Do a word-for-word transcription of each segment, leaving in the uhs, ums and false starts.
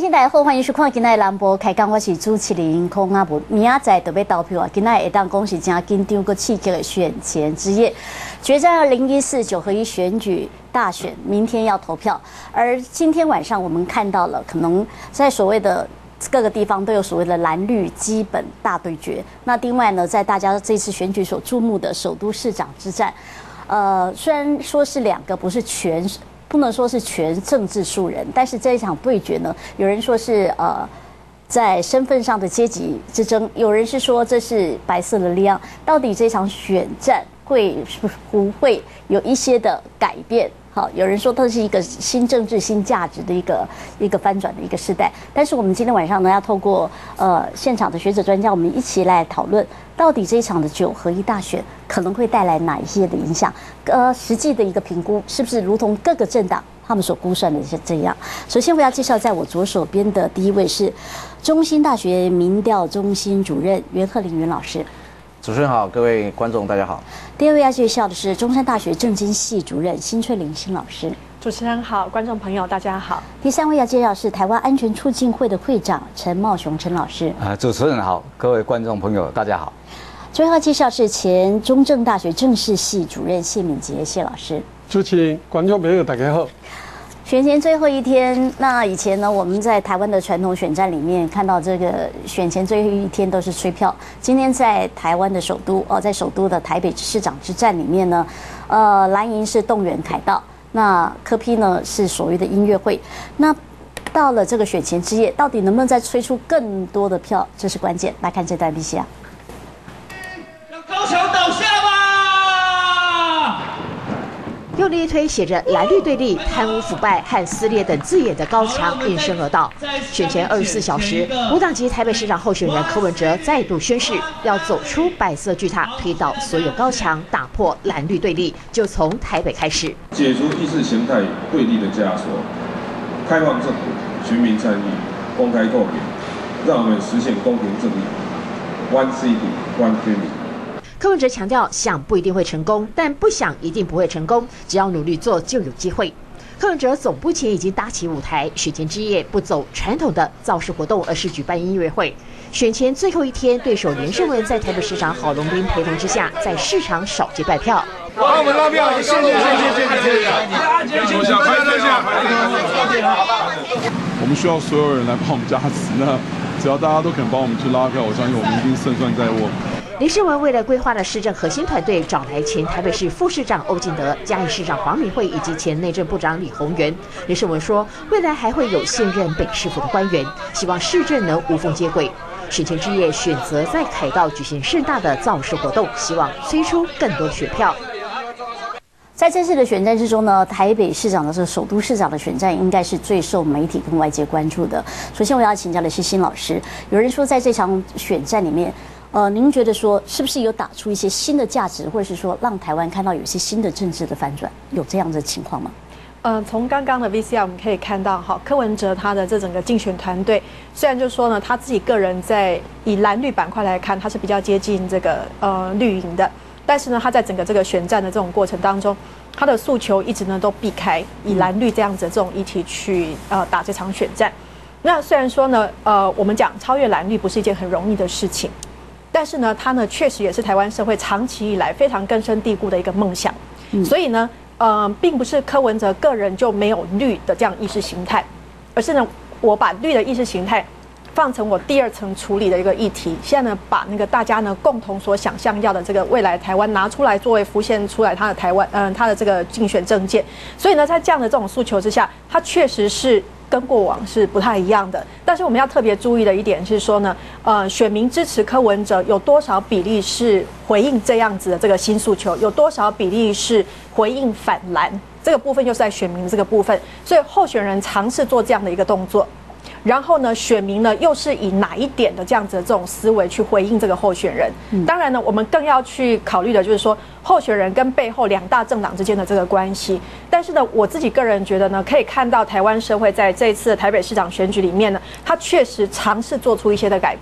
大家好，欢迎收看今仔的南部开讲，我是主持人孔阿文。明仔载就要投票啊，今仔会当讲是真紧张个刺激的选前之夜，决战二零一四九合一选举大选，明天要投票。而今天晚上我们看到了，可能在所谓的各个地方都有所谓的蓝绿基本大对决。那另外呢，在大家这次选举所注目的首都市长之战，呃，虽然说是两个，不是全。不能说是全政治素人，但是这一场对决呢，有人说是呃，在身份上的阶级之争，有人是说这是白色的力量。到底这场选战会不会有一些的改变？好，有人说它是一个新政治、新价值的一个一个翻转的一个时代。但是我们今天晚上呢，要透过呃现场的学者专家，我们一起来讨论，到底这一场的九合一大选可能会带来哪一些的影响？呃，实际的一个评估是不是如同各个政党他们所估算的是这样？首先我要介绍，在我左手边的第一位是中兴大学民调中心主任袁鹤龄袁老师。 主持人好，各位观众大家好。 第二位要介绍的是中山大学政经系主任辛翠玲辛老师。 主持人好，观众朋友大家好。 第三位要介绍是台湾安全促进会的会长陈茂雄陈老师。 啊，主持人好，各位观众朋友大家好。 最后介绍是前中正大学政治系主任谢敏杰谢老师。 主持人、观众朋友大家好。 选前最后一天，那以前呢，我们在台湾的传统选战里面看到这个选前最后一天都是催票。今天在台湾的首都哦，在首都的台北市长之战里面呢，呃，蓝营是动员凯道，那柯 P 呢是所谓的音乐会。那到了这个选前之夜，到底能不能再催出更多的票，这是关键。来看这段 V C R。 让高墙倒下吧！ 用力一推写着蓝绿对立、贪污腐败和撕裂等字眼的高墙应声而到。选前二十四小时，无党籍台北市长候选人柯文哲再度宣誓，要走出白色巨塔，推倒所有高墙，打破蓝绿对立，就从台北开始， 解除意识形态对立的枷锁，开放政府、全民参与、公开透明，让我们实现公平正义。One city, one dream。 柯文哲强调，想不一定会成功，但不想一定不会成功，只要努力做就有机会。柯文哲总部前已经搭起舞台，选前之夜不走传统的造势活动，而是举办音乐会。选前最后一天，对手连胜文在台北市长郝龙斌陪同之下，在市场少接拜票。 帮我们拉票，谢谢谢谢谢谢谢谢。坐下，拍坐下。 我们需要所有人来帮我们加持，那只要大家都肯帮我们去拉票，我相信我们一定胜算在握。 林世文为了规划了市政核心团队，找来前台北市副市长欧进德、嘉义市长黄敏惠以及前内政部长李鸿源。林世文说，未来还会有现任北市府的官员，希望市政能无缝接轨。选前之夜选择在凯道举行盛大的造势活动，希望催出更多的选票。 在这次的选战之中呢，台北市长的这个首都市长的选战应该是最受媒体跟外界关注的。首先我要请教的是辛老师，有人说在这场选战里面，呃，您觉得说是不是有打出一些新的价值，或者是说让台湾看到有一些新的政治的反转，有这样的情况吗？ 呃，从刚刚的 V C R 我们可以看到，哈，柯文哲他的这整个竞选团队，虽然就说呢，他自己个人在以蓝绿板块来看，他是比较接近这个呃绿营的，但是呢，他在整个这个选战的这种过程当中，他的诉求一直呢都避开以蓝绿这样子的这种议题去呃打这场选战。那虽然说呢，呃，我们讲超越蓝绿不是一件很容易的事情。但是呢，它呢确实也是台湾社会长期以来非常根深蒂固的一个梦想，嗯、所以呢，呃，并不是柯文哲个人就没有绿的这样意识形态，而是呢，我把绿的意识形态放成我第二层处理的一个议题。现在呢，把那个大家呢共同所想象要的这个未来台湾拿出来作为浮现出来他的台湾，嗯、呃，他的这个竞选政见。所以呢，在这样的这种诉求之下，他确实是跟过往是不太一样的。但是我们要特别注意的一点是说呢，呃，选民支持柯文哲有多少比例是回应这样子的这个新诉求，有多少比例是回应反蓝，这个部分就是在选民的这个部分。所以候选人尝试做这样的一个动作。然后呢，选民呢又是以哪一点的这样子的这种思维去回应这个候选人？嗯、当然呢，我们更要去考虑的就是说，候选人跟背后两大政党之间的这个关系。但是呢，我自己个人觉得呢，可以看到台湾社会在这一次的台北市长选举里面呢，他确实尝试做出一些的改变。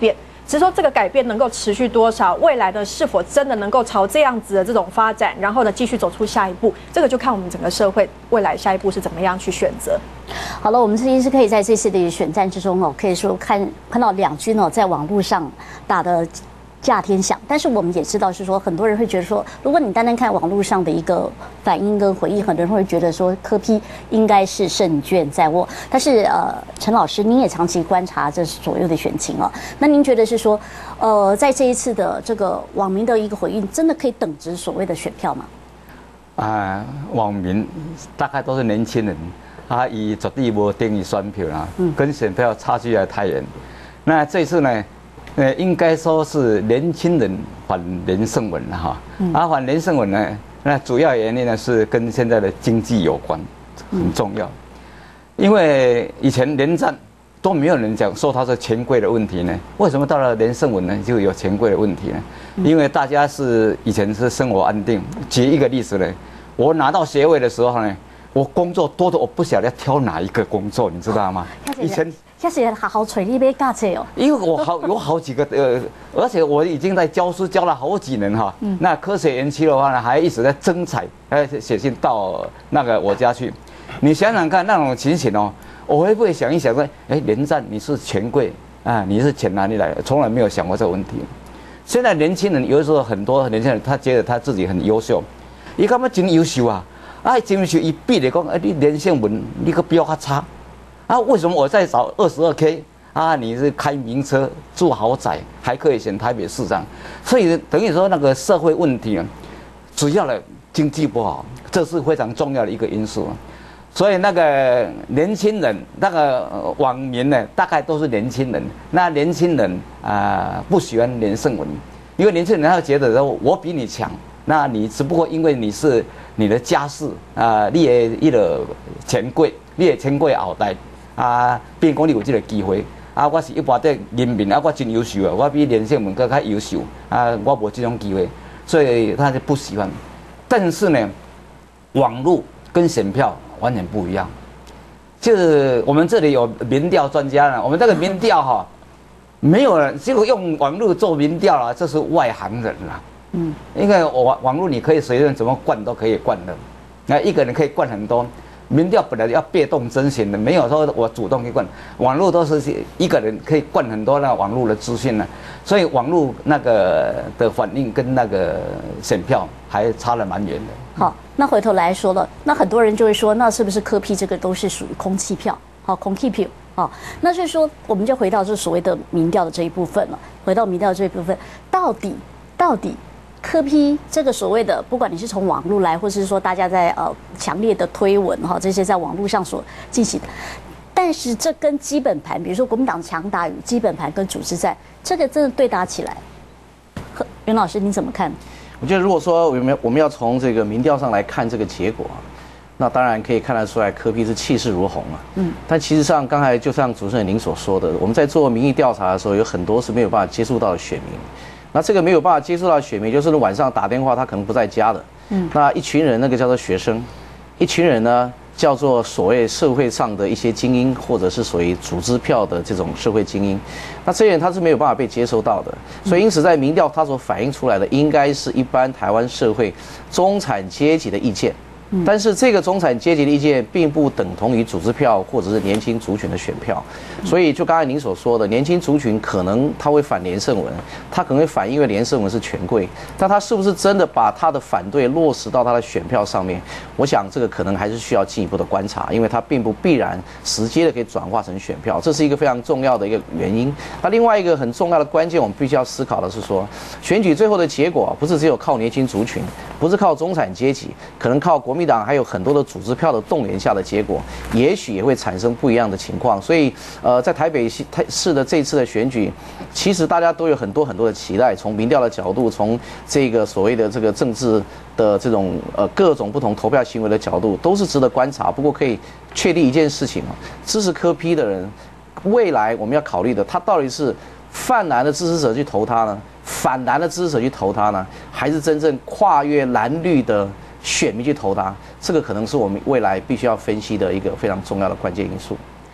只是说这个改变能够持续多少，未来呢是否真的能够朝这样子的这种发展，然后呢继续走出下一步，这个就看我们整个社会未来下一步是怎么样去选择。 好了，我们其实可以在这次的选战之中哦，可以说看看到两军哦在网络上打的架天响，但是我们也知道是说，很多人会觉得说，如果你单单看网络上的一个反应跟回应，很多人会觉得说柯 P 应该是胜券在握。但是呃，陈老师您也长期观察这左右的选情哦，那您觉得是说，呃，在这一次的这个网民的一个回应，真的可以等值所谓的选票吗？ 啊，网民大概都是年轻人，啊，以绝对无定义选票啦，跟选票差距还太远。那这次呢？呃，应该说是年轻人反连胜文了哈，啊，反连胜文呢，那主要原因呢是跟现在的经济有关，很重要。因为以前连战都没有人讲说他是钱柜的问题呢，为什么到了连胜文呢就有钱柜的问题呢？因为大家是以前是生活安定。举一个例子呢，我拿到学位的时候呢，我工作多的我不晓得要挑哪一个工作，你知道吗？以前。 那是好好锤你要教册哦， 因为我好有好几个呃，而且我已经在教书教了好几年哈。嗯、那科学园区的话呢，还一直在征才，还写信到那个我家去。你想想看那种情形哦，我会不会想一想说，哎，连战你是钱柜啊，你是钱哪里来？从来没有想过这个问题。现在年轻人有的时候很多年轻人他觉得他自己很优秀，伊干嘛真优秀啊？啊，真优秀，伊比来讲，哎，你连胜文你个标较差。啊，为什么我在找二十二 K 啊？你是开名车住豪宅，还可以选台北市长，所以等于说那个社会问题啊，主要的经济不好，这是非常重要的一个因素。所以那个年轻人，那个网民呢，大概都是年轻人。那年轻人啊、呃，不喜欢连胜文，因为年轻人他会觉得说我比你强，那你只不过因为你是你的家世啊、呃，你也一个钱柜，你也钱柜后代。啊，变讲你有这个机会啊！我是一般的人民啊，我真优秀啊，我比连胜文更加优秀啊！我无这种机会，所以他就不喜欢。但是呢，网络跟选票完全不一样。就是我们这里有民调专家呢，我们这个民调哈，没有人结果用网络做民调了，这是外行人啦。嗯，因为网网络你可以随便怎么灌都可以灌的，那一个人可以灌很多。民调本来要被动征询的，没有说我主动去灌，网络都是一个人可以灌很多那网络的资讯呢，所以网络那个的反应跟那个选票还差了蛮远的。 好，那回头来说了，那很多人就会说，那是不是柯 P 这个都是属于空气票？好，空气票。好，那所以说我们就回到这所谓的民调的这一部分了。回到民调这一部分，到底到底？柯 P 这个所谓的，不管你是从网络来，或是说大家在呃强烈的推文哈，这些在网络上所进行的，但是这跟基本盘，比如说国民党强打与基本盘跟组织战，这个真的对打起来，袁老师你怎么看？ 我觉得如果说我们我们要从这个民调上来看这个结果，那当然可以看得出来柯 P 是气势如虹啊。嗯。但其实上刚才就像主持人您所说的，我们在做民意调查的时候，有很多是没有办法接触到的选民。那这个没有办法接触到选民，就是晚上打电话他可能不在家的。嗯，那一群人那个叫做学生，一群人呢叫做所谓社会上的一些精英，或者是属于组织票的这种社会精英。那这些人他是没有办法被接收到的，所以因此在民调他所反映出来的，应该是一般台湾社会中产阶级的意见。但是这个中产阶级的意见并不等同于组织票或者是年轻族群的选票，所以就刚才您所说的，年轻族群可能他会反连胜文，他可能会反因为连胜文是权贵，但他是不是真的把他的反对落实到他的选票上面？我想这个可能还是需要进一步的观察，因为他并不必然直接的可以转化成选票，这是一个非常重要的一个原因。那另外一个很重要的关键，我们必须要思考的是说，选举最后的结果不是只有靠年轻族群，不是靠中产阶级，可能靠国民。国民党还有很多的组织票的动员下的结果，也许也会产生不一样的情况。所以，呃，在台北市的这次的选举，其实大家都有很多很多的期待。从民调的角度，从这个所谓的这个政治的这种呃各种不同投票行为的角度，都是值得观察。不过可以确定一件事情啊，支持柯 P 的人，未来我们要考虑的，他到底是泛蓝的支持者去投他呢，反蓝的支持者去投他呢，还是真正跨越蓝绿的选民去投他，这个可能是我们未来必须要分析的一个非常重要的关键因素。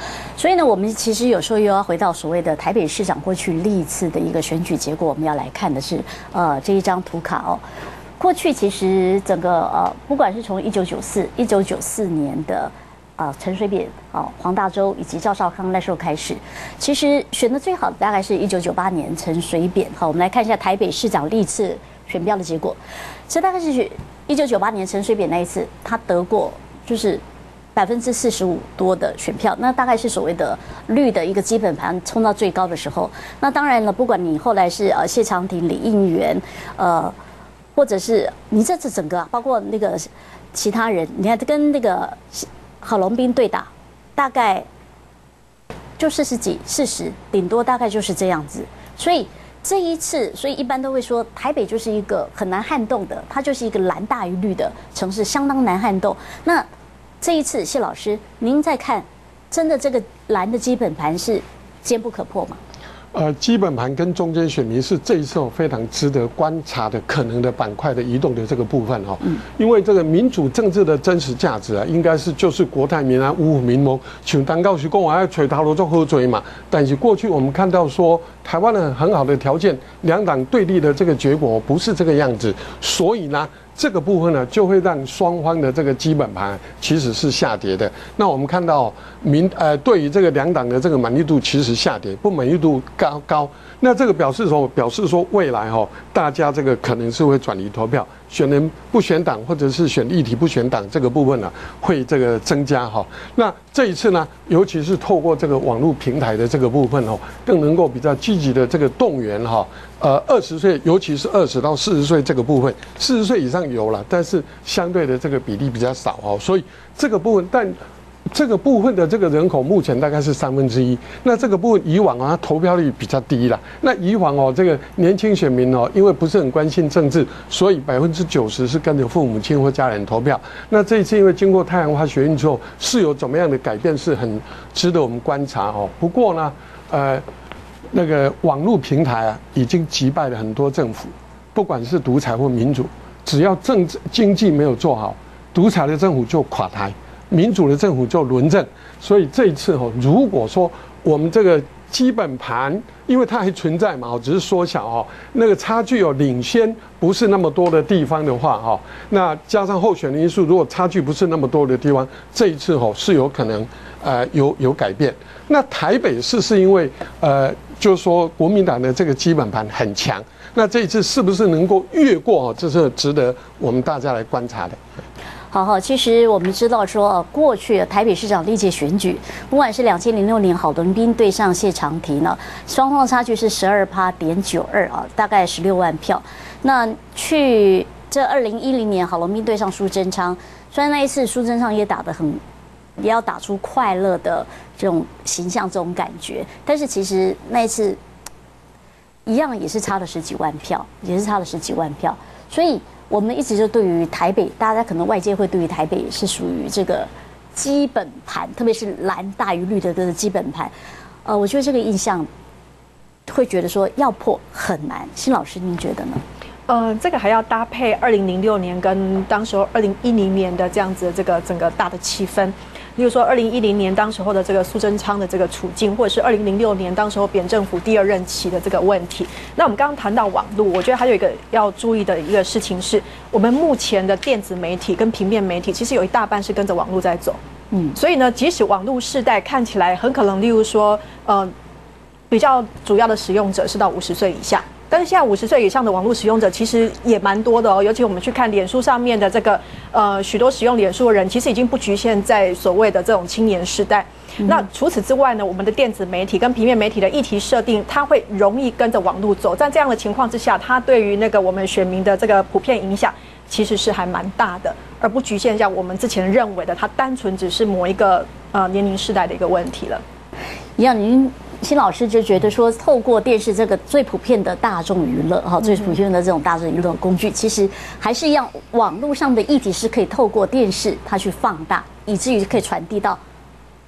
所以呢，我们其实有时候又要回到所谓的台北市长过去历次的一个选举结果，我们要来看的是呃这一张图卡哦。过去其实整个呃，不管是从一九九四、一九九四年的呃陈水扁、哦黄大洲以及赵少康那时候开始，其实选的最好的大概是一九九八年陈水扁。好，我们来看一下台北市长历次选票的结果，这大概是一九九八年陈水扁那一次，他得过就是百分之四十五多的选票，那大概是所谓的绿的一个基本盘冲到最高的时候。那当然了，不管你后来是呃谢长廷、李应元，呃，或者是你这次整个、啊、包括那个其他人，你看跟那个郝龙斌对打，大概就四十几、四十，顶多大概就是这样子。所以这一次，所以一般都会说台北就是一个很难撼动的，它就是一个蓝大于绿的城市，相当难撼动。那这一次，谢老师，您在看，真的这个蓝的基本盘是坚不可破吗？ 呃，基本盘跟中间选民是这一次哦非常值得观察的可能的板块的移动的这个部分哦，嗯，因为这个民主政治的真实价值啊，应该是就是国泰民安、五虎民盟，像当告徐讲啊，垂头路做喝追嘛。但是过去我们看到说，台湾的很好的条件，两党对立的这个结果不是这个样子，所以呢。这个部分呢，就会让双方的这个基本盘其实是下跌的。那我们看到民呃，对于这个两党的这个满意度其实下跌，不满意度高高。那这个表示说，表示说未来哈、哦，大家这个可能是会转移投票，选人不选党，或者是选议题不选党，这个部分呢、啊、会这个增加哈、哦。那这一次呢，尤其是透过这个网络平台的这个部分哦，更能够比较积极的这个动员哈、哦。呃，二十岁，尤其是二十到四十岁这个部分，四十岁以上有了，但是相对的这个比例比较少哦，所以这个部分，但这个部分的这个人口目前大概是三分之一。那这个部分以往啊，投票率比较低啦。那以往哦，这个年轻选民哦，因为不是很关心政治，所以百分之九十是跟着父母亲或家人投票。那这一次因为经过太阳花学运之后，是有怎么样的改变，是很值得我们观察哦。不过呢，呃。那个网络平台啊，已经击败了很多政府，不管是独裁或民主，只要政治经济没有做好，独裁的政府就垮台，民主的政府就轮政。所以这一次哦，如果说我们这个基本盘，因为它还存在嘛，只是缩小哦，那个差距有领先不是那么多的地方的话哈，那加上候选的因素，如果差距不是那么多的地方，这一次哦是有可能呃有有改变。那台北市是因为呃。就是说，国民党的这个基本盘很强，那这一次是不是能够越过？哦，这是值得我们大家来观察的。 好好，其实我们知道说，过去台北市长历届选举，不管是两千零六年郝龙斌对上谢长廷呢，双方的差距是十二趴点九二啊，大概十六万票。那去这二零一零年郝龙斌对上苏贞昌，虽然那一次苏贞昌也打得很。也要打出快乐的这种形象、这种感觉，但是其实那一次一样也是差了十几万票，也是差了十几万票。所以我们一直就对于台北，大家可能外界会对于台北是属于这个基本盘，特别是蓝大于绿的这个基本盘，呃，我觉得这个印象会觉得说要破很难。辛老师，您觉得呢？ 呃，这个还要搭配二零零六年跟当时候二零一零年的这样子的这个整个大的气氛。例如说，二零一零年当时候的这个苏贞昌的这个处境，或者是二零零六年当时候扁政府第二任期的这个问题。那我们刚刚谈到网络，我觉得还有一个要注意的一个事情是，我们目前的电子媒体跟平面媒体，其实有一大半是跟着网络在走。嗯，所以呢，即使网络世代看起来很可能，例如说，呃，比较主要的使用者是到五十岁以下。但是现在五十岁以上的网络使用者其实也蛮多的哦，尤其我们去看脸书上面的这个呃许多使用脸书的人，其实已经不局限在所谓的这种青年世代。嗯、那除此之外呢，我们的电子媒体跟平面媒体的议题设定，它会容易跟着网络走。在这样的情况之下，它对于那个我们选民的这个普遍影响，其实是还蛮大的，而不局限像我们之前认为的，它单纯只是某一个呃年龄世代的一个问题了。 一样，您。辛老师就觉得说，透过电视这个最普遍的大众娱乐哈，最普遍的这种大众娱乐工具，其实还是一样，网络上的议题是可以透过电视它去放大，以至于可以传递到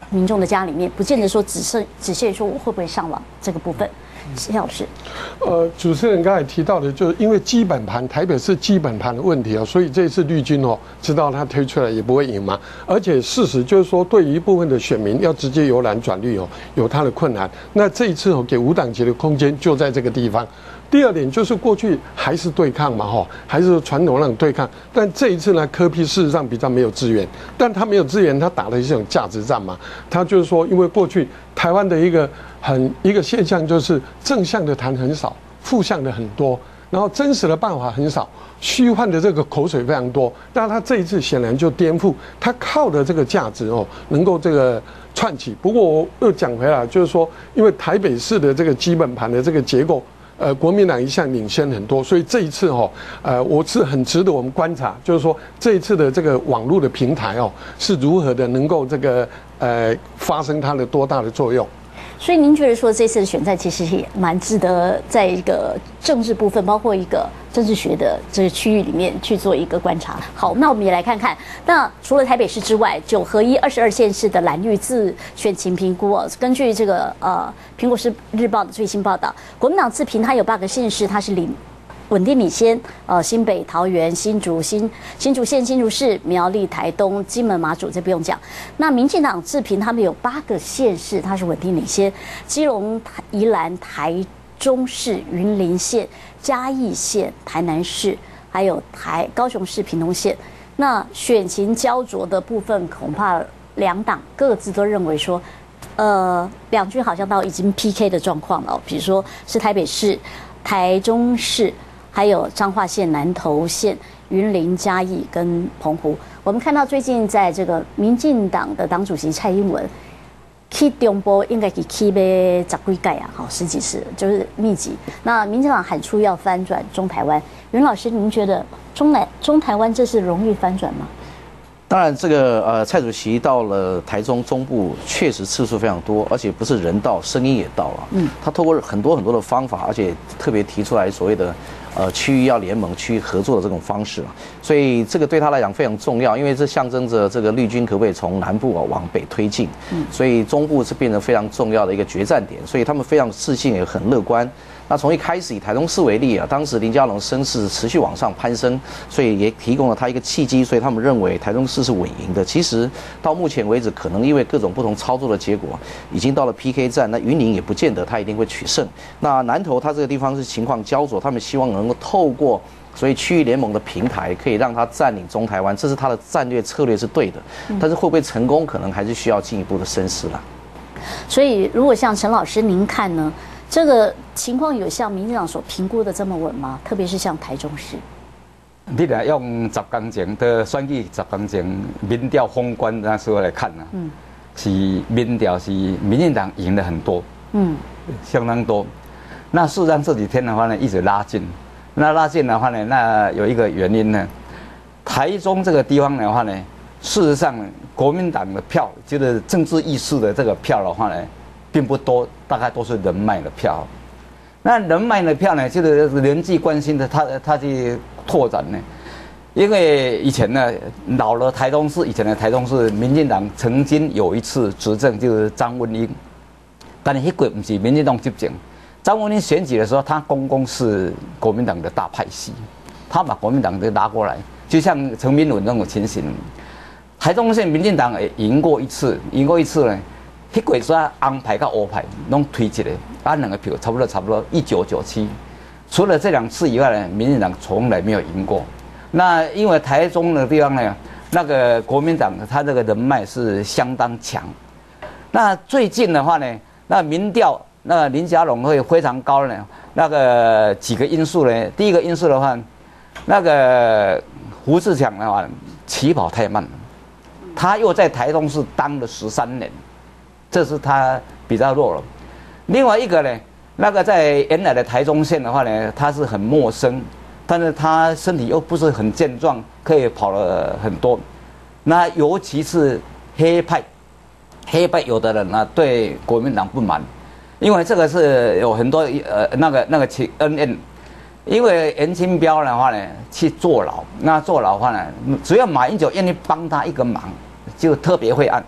民众的家里面，不见得说只剩只限说我会不会上网这个部分。谢老师， 呃，主持人刚才提到的，就是因为基本盘台北市基本盘的问题啊，所以这次绿军哦，知道他推出来也不会赢嘛。而且事实就是说，对于一部分的选民要直接由蓝转绿哦，有他的困难。那这一次哦，给无党籍的空间就在这个地方。第二点就是过去还是对抗嘛，哈，还是传统那种对抗。但这一次呢，柯 P 事实上比较没有资源，但他没有资源，他打的是一种价值战嘛。他就是说，因为过去台湾的一个很一个现象就是正向的谈很少，负向的很多，然后真实的办法很少，虚幻的这个口水非常多。但他这一次显然就颠覆，他靠的这个价值哦，能够这个串起。不过我又讲回来，就是说，因为台北市的这个基本盘的这个结构。呃，国民党一向领先很多，所以这一次哈、哦，呃，我是很值得我们观察，就是说这一次的这个网络的平台哦，是如何的能够这个呃发生它的多大的作用。 所以您觉得说这次的选战其实也蛮值得在一个政治部分，包括一个政治学的这个区域里面去做一个观察。好，那我们也来看看，那除了台北市之外，九合一二十二县市的蓝绿自选情评估哦，根据这个呃苹果日报的最新报道，国民党自评它有八个县市它是领。稳定领先，呃，新北、桃园、新竹、新新竹县、新竹市、苗栗、台东、金门、马祖，这不用讲。那民进党自评他们有八个县市，它是稳定领先，基隆、宜兰、台中市、云林县、嘉义县、台南市，还有台高雄市、屏东县。那选情焦灼的部分，恐怕两党各自都认为说，呃，两军好像到已经 P K 的状况了。比如说是台北市、台中市。还有彰化县、南投县、云林、嘉义跟澎湖，我们看到最近在这个民进党的党主席蔡英文去中部应该去去呗十几届啊，好十几次就是密集。那民进党喊出要翻转中台湾，袁老师，您觉得中南中台湾这是容易翻转吗？ 当然，这个呃，蔡主席到了台中中部，确实次数非常多，而且不是人到，声音也到了。嗯，他透过很多很多的方法，而且特别提出来所谓的呃区域要联盟、区域合作的这种方式啊，所以这个对他来讲非常重要，因为这象征着这个绿军可不可以从南部啊往北推进。嗯，所以中部是变成非常重要的一个决战点，所以他们非常自信也很乐观。那从一开始以台中市为例啊，当时林佳龙声势持续往上攀升，所以也提供了他一个契机，所以他们认为台中市是稳赢的。其实到目前为止，可能因为各种不同操作的结果，已经到了 P K 战，那云林也不见得他一定会取胜。那南投他这个地方是情况焦灼，他们希望能够透过所以区域联盟的平台，可以让他占领中台湾，这是他的战略策略是对的。但是会不会成功，可能还是需要进一步的深思了。 所以如果像陈老师您看呢？这个情况有像民进党所评估的这么稳吗？特别是像台中市， 你若用十天前的选举十天前民调封关那时候来看呢、啊，嗯，是民调是民进党赢了很多，嗯，相当多。那事实上这几天的话呢，一直拉近。那拉近的话呢，那有一个原因呢，台中这个地方的话呢，事实上国民党的票，就是政治意识的这个票的话呢。并不多，大概都是人脉的票。那人脉的票呢，就是人际关系的，他他去拓展呢。因为以前呢，老了台中市以前的台中市，民进党曾经有一次执政，就是张文英，但是那个不是民进党执政。张文英选举的时候，他公公是国民党的大派系，他把国民党就拉过来，就像陈明文那种情形。台中县民进党也赢过一次，赢过一次呢。迄个时候红牌跟黑牌拢推一个，啊两个票差不多差不多一九九七，除了这两次以外呢，民进党从来没有赢过。那因为台中的地方呢，那个国民党他这个人脉是相当强。那最近的话呢，那民调那林佳龙会非常高呢。那个几个因素呢，第一个因素的话，那个胡志强的话起跑太慢了，他又在台中市当了十三年。这是他比较弱了。另外一个呢，那个在原来的台中县的话呢，他是很陌生，但是他身体又不是很健壮，可以跑了很多。那尤其是黑派，黑派有的人呢对国民党不满，因为这个是有很多呃那个那个情恩怨。因为严清标的话呢去坐牢，那坐牢的话呢，只要马英九愿意帮他一个忙，就特别会按。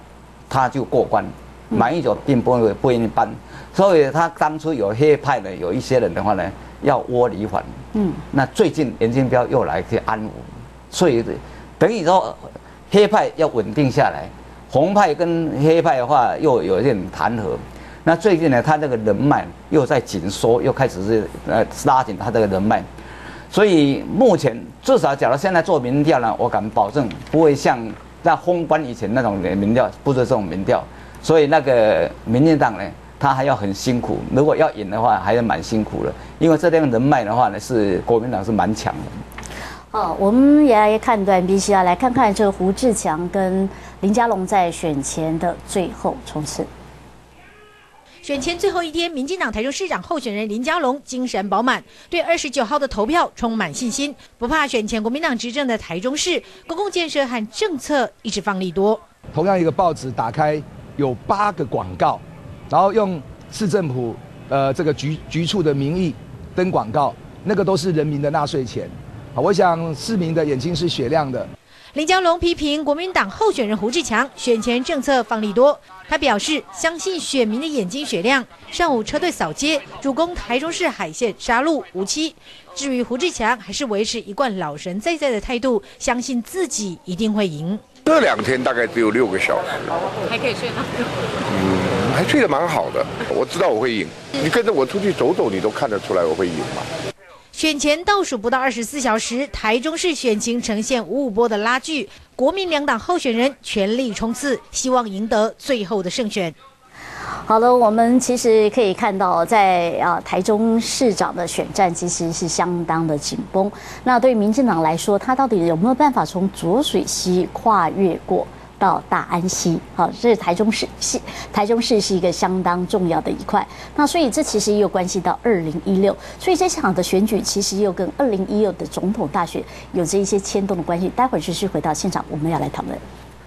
他就过关。马英九并不会不愿意搬，所以他当初有黑派的有一些人的话呢，要窝里反。嗯，那最近严金彪又来去安抚，所以等于说黑派要稳定下来，红派跟黑派的话又有一点弹劾。那最近呢，他这个人脉又在紧缩，又开始是呃拉紧他这个人脉，所以目前至少假如现在做民调呢，我敢保证不会像在封关以前那种民调，不是这种民调。所以那个民进党呢，他还要很辛苦。如果要赢的话，还是蛮辛苦的。因为这边人脉的话呢，是国民党是蛮强的。 好，我们也来看段 B C R， 来看看这个胡志强跟林佳龙在选前的最后冲刺。 选前最后一天，民进党台中市长候选人林佳龙精神饱满，对二十九号的投票充满信心，不怕选前国民党执政的台中市公共建设和政策一直放利多。 同样一个报纸打开。有八个广告，然后用市政府呃这个局局处的名义登广告，那个都是人民的纳税钱。好，我想市民的眼睛是雪亮的。 林佳龙批评国民党候选人胡志强选前政策放利多，他表示相信选民的眼睛雪亮。上午车队扫街，主攻台中市海线杀戮无期。至于胡志强，还是维持一贯老神在在的态度，相信自己一定会赢。 这两天大概只有六个小时， 还可以睡吗？ 嗯，还睡得蛮好的。我知道我会赢，你跟着我出去走走，你都看得出来我会赢嘛。 选前倒数不到二十四小时，台中市选情呈现五五波的拉锯，国民两党候选人全力冲刺，希望赢得最后的胜选。 好了，我们其实可以看到在，在啊台中市长的选战其实是相当的紧绷。那对于民进党来说，他到底有没有办法从浊水溪跨越过到大安溪？好，这是台中市是台中市是一个相当重要的一块。那所以这其实也有关系到二零一六，所以这场的选举其实又跟二零一六的总统大选有着一些牵动的关系。待会儿继续回到现场，我们要来讨论。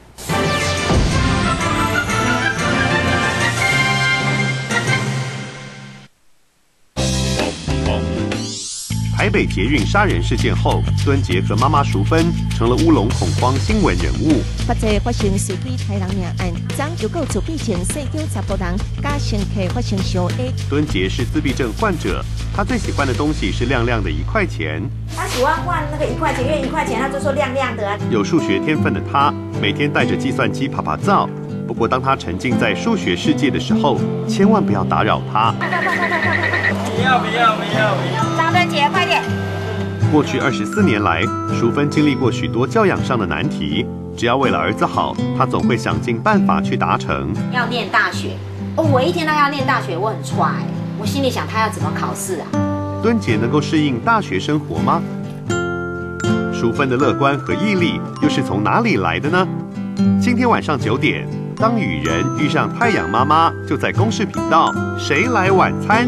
台北捷运杀人事件后，敦杰和妈妈淑芬成了乌龙恐慌新闻人物。 发生发生四起杀人命案，昨又告自闭前细叫查甫人，加乘客发生相殴。 敦杰是自闭症患者，他最喜欢的东西是亮亮的一块钱。 他喜欢换那个一块钱，因为一块钱他就说亮亮的啊。 有数学天分的他，每天带着计算机爬爬灶。不过，当他沉浸在数学世界的时候，千万不要打扰他。 不要不要不要不要！ 张敦杰，快点！ 过去二十四年来，淑芬经历过许多教养上的难题。只要为了儿子好，她总会想尽办法去达成。 要念大学，哦，我一听到要念大学，我很踹。我心里想，他要怎么考试啊？ 敦杰能够适应大学生活吗？淑芬的乐观和毅力又是从哪里来的呢？今天晚上九点。当雨人遇上太阳妈妈，就在公视频道。谁来晚餐？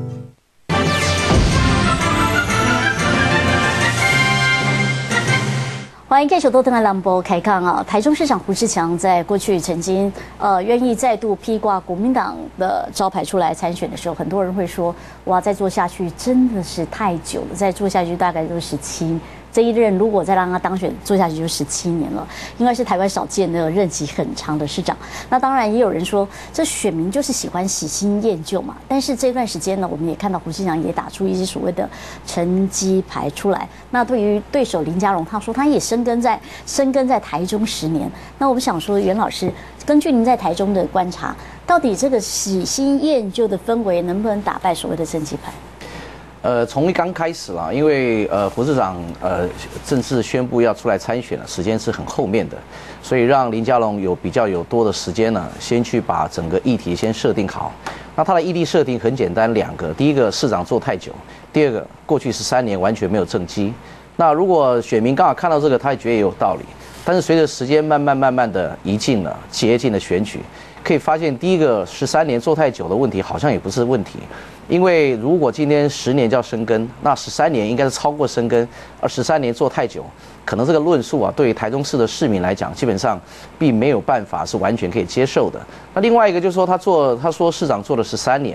欢迎继续收看蓝波开讲啊！台中市长胡志强在过去曾经呃愿意再度披挂国民党的招牌出来参选的时候，很多人会说：哇，再做下去真的是太久了，再做下去大概就是十七。这一任如果再让他当选做下去就十七年了，应该是台湾少见的任期很长的市长。那当然也有人说，这选民就是喜欢喜新厌旧嘛。但是这段时间呢，我们也看到胡志强也打出一些所谓的成绩牌出来。那对于对手林佳龙，他说他也深耕在深耕在台中十年。那我们想说，袁老师，根据您在台中的观察，到底这个喜新厌旧的氛围能不能打败所谓的成绩牌？ 呃，从刚开始啦，因为呃胡市长呃正式宣布要出来参选了，时间是很后面的，所以让林佳龙有比较有多的时间呢，先去把整个议题先设定好。那他的议题设定很简单，两个，第一个市长做太久，第二个过去十三年完全没有政绩。那如果选民刚好看到这个，他也觉得也有道理。但是随着时间慢慢慢慢的移近了，接近了选举，可以发现第一个十三年做太久的问题好像也不是问题。因为如果今天十年叫深耕，那十三年应该是超过深耕，而十三年做太久，可能这个论述啊，对于台中市的市民来讲，基本上并没有办法是完全可以接受的。那另外一个就是说，他做他说市长做了十三年，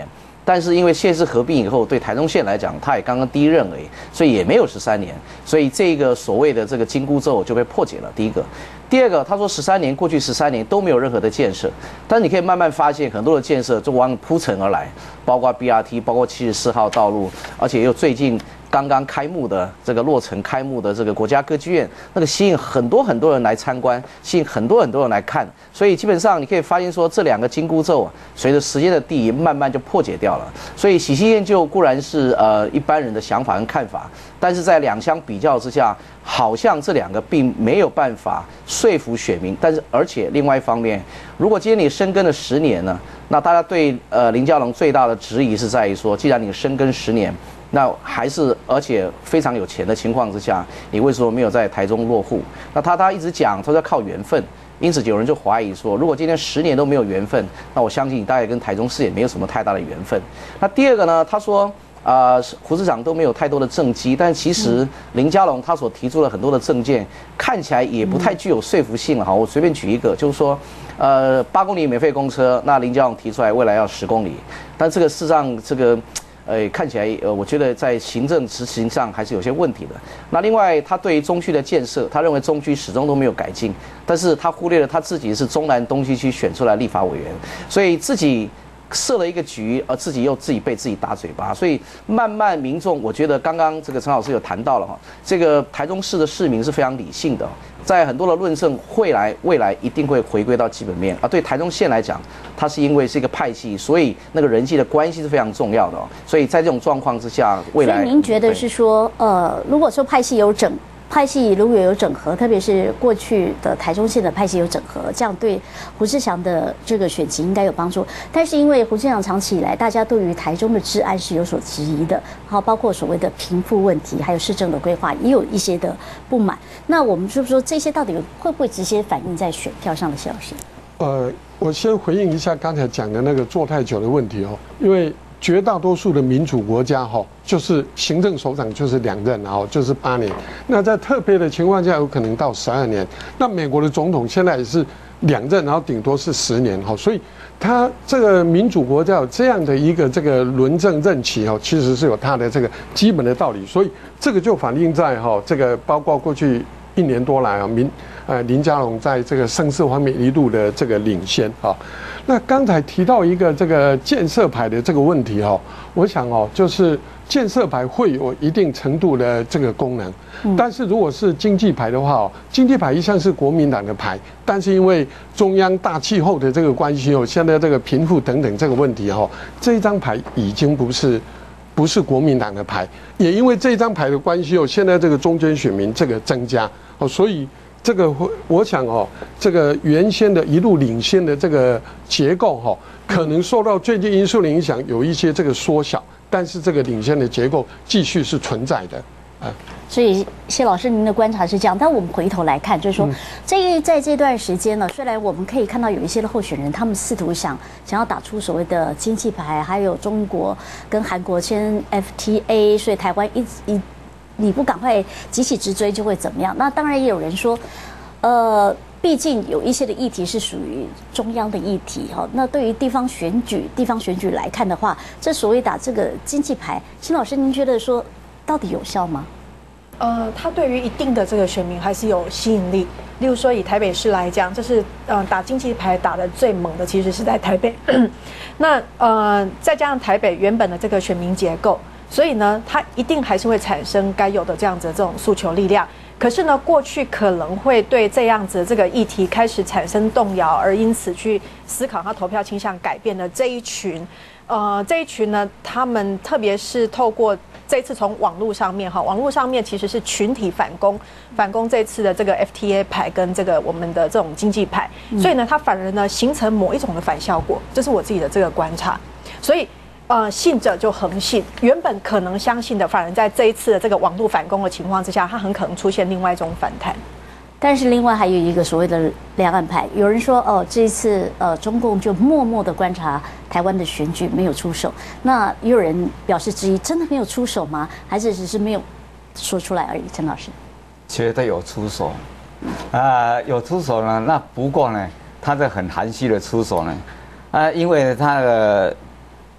但是因为县市合并以后，对台中县来讲，它也刚刚第一任而已，所以也没有十三年，所以这个所谓的这个紧箍咒就被破解了。第一个，第二个，他说十三年过去十三年都没有任何的建设，但是你可以慢慢发现很多的建设就往铺陈而来，包括 B R T， 包括七十四号道路，而且又最近刚刚开幕的这个落成开幕的这个国家歌剧院，那个吸引很多很多人来参观，吸引很多很多人来看，所以基本上你可以发现说这两个紧箍咒啊，随着时间的递移，慢慢就破解掉了。所以喜新厌旧固然是呃一般人的想法跟看法，但是在两相比较之下，好像这两个并没有办法说服选民。但是而且另外一方面，如果今天你深耕了十年呢，那大家对呃林佳龙最大的质疑是在于说，既然你深耕十年，那还是而且非常有钱的情况之下，你为什么没有在台中落户？那他他一直讲他要靠缘分，因此有人就怀疑说，如果今天十年都没有缘分，那我相信你大概跟台中市也没有什么太大的缘分。那第二个呢，他说。呃，胡市长都没有太多的政绩，但其实林佳龙他所提出了很多的政见，看起来也不太具有说服性了。好，我随便举一个，就是说，呃，八公里免费公车，那林佳龙提出来未来要十公里，但这个事实上这个。呃，看起来呃，我觉得在行政执行上还是有些问题的。那另外，他对于中区的建设，他认为中区始终都没有改进，但是他忽略了他自己是中南东西区选出来立法委员，所以自己设了一个局，而自己又自己被自己打嘴巴，所以慢慢民众，我觉得刚刚这个陈老师有谈到了哈，这个台中市的市民是非常理性的。在很多的论证会来未来一定会回归到基本面，而对台中县来讲，它是因为是一个派系，所以那个人际的关系是非常重要的哦。所以在这种状况之下，未来， 所以您觉得是说，呃，如果说派系有整。派系如果有整合，特别是过去的台中县的派系有整合，这样对胡志强的这个选情应该有帮助。但是因为胡志强长期以来，大家对于台中的治安是有所质疑的，好，包括所谓的贫富问题，还有市政的规划，也有一些的不满。那我们就说这些到底会不会直接反映在选票上的？谢老师， 呃，我先回应一下刚才讲的那个做太久的问题哦，因为。绝大多数的民主国家哈，就是行政首长就是两任，然后就是八年。那在特别的情况下，有可能到十二年。那美国的总统现在也是两任，然后顶多是十年哈。所以，他这个民主国家有这样的一个这个轮政任期哈，其实是有它的这个基本的道理。所以这个就反映在哈这个包括过去一年多来啊，民呃林佳龙在这个声势方面一路的这个领先啊。那刚才提到一个这个建设牌的这个问题哈，我想哦，就是建设牌会有一定程度的这个功能，但是如果是经济牌的话哦，经济牌一向是国民党的牌，但是因为中央大气候的这个关系哦，现在这个贫富等等这个问题哈，这一张牌已经不是不是国民党的牌，也因为这张牌的关系哦，现在这个中间选民这个增加哦，所以。这个我想哦，这个原先的一路领先的这个结构哈，可能受到最近因素的影响，有一些这个缩小，但是这个领先的结构继续是存在的啊。 所以谢老师您的观察是这样，但我们回头来看，就是说，这在这段时间呢，虽然我们可以看到有一些的候选人，他们试图想想要打出所谓的经济牌，还有中国跟韩国签 F T A， 所以台湾一一。你不赶快急起直追就会怎么样？那当然也有人说，呃，毕竟有一些的议题是属于中央的议题哈。那对于地方选举、地方选举来看的话，这所谓打这个经济牌，辛老师您觉得说到底有效吗？ 呃，它对于一定的这个选民还是有吸引力。例如说以台北市来讲，这是呃打经济牌打得最猛的，其实是在台北。那呃再加上台北原本的这个选民结构。所以呢，它一定还是会产生该有的这样子的这种诉求力量。可是呢，过去可能会对这样子的这个议题开始产生动摇，而因此去思考他投票倾向改变的这一群，呃，这一群呢，他们特别是透过这次从网络上面哈，网络上面其实是群体反攻，反攻这次的这个 F T A 牌跟这个我们的这种经济牌，所以呢，它反而呢形成某一种的反效果，这是我自己的这个观察，所以。呃，信者就恒信，原本可能相信的，反而在这一次的这个网络反攻的情况之下，它很可能出现另外一种反弹。 但是另外还有一个所谓的两岸牌，有人说哦，这一次呃中共就默默的观察台湾的选举，没有出手。那也有人表示质疑，真的没有出手吗？还是只是没有说出来而已？陈老师， 绝对有出手，啊、呃，有出手呢。那不过呢，他这很含蓄的出手呢，啊、呃，因为他的。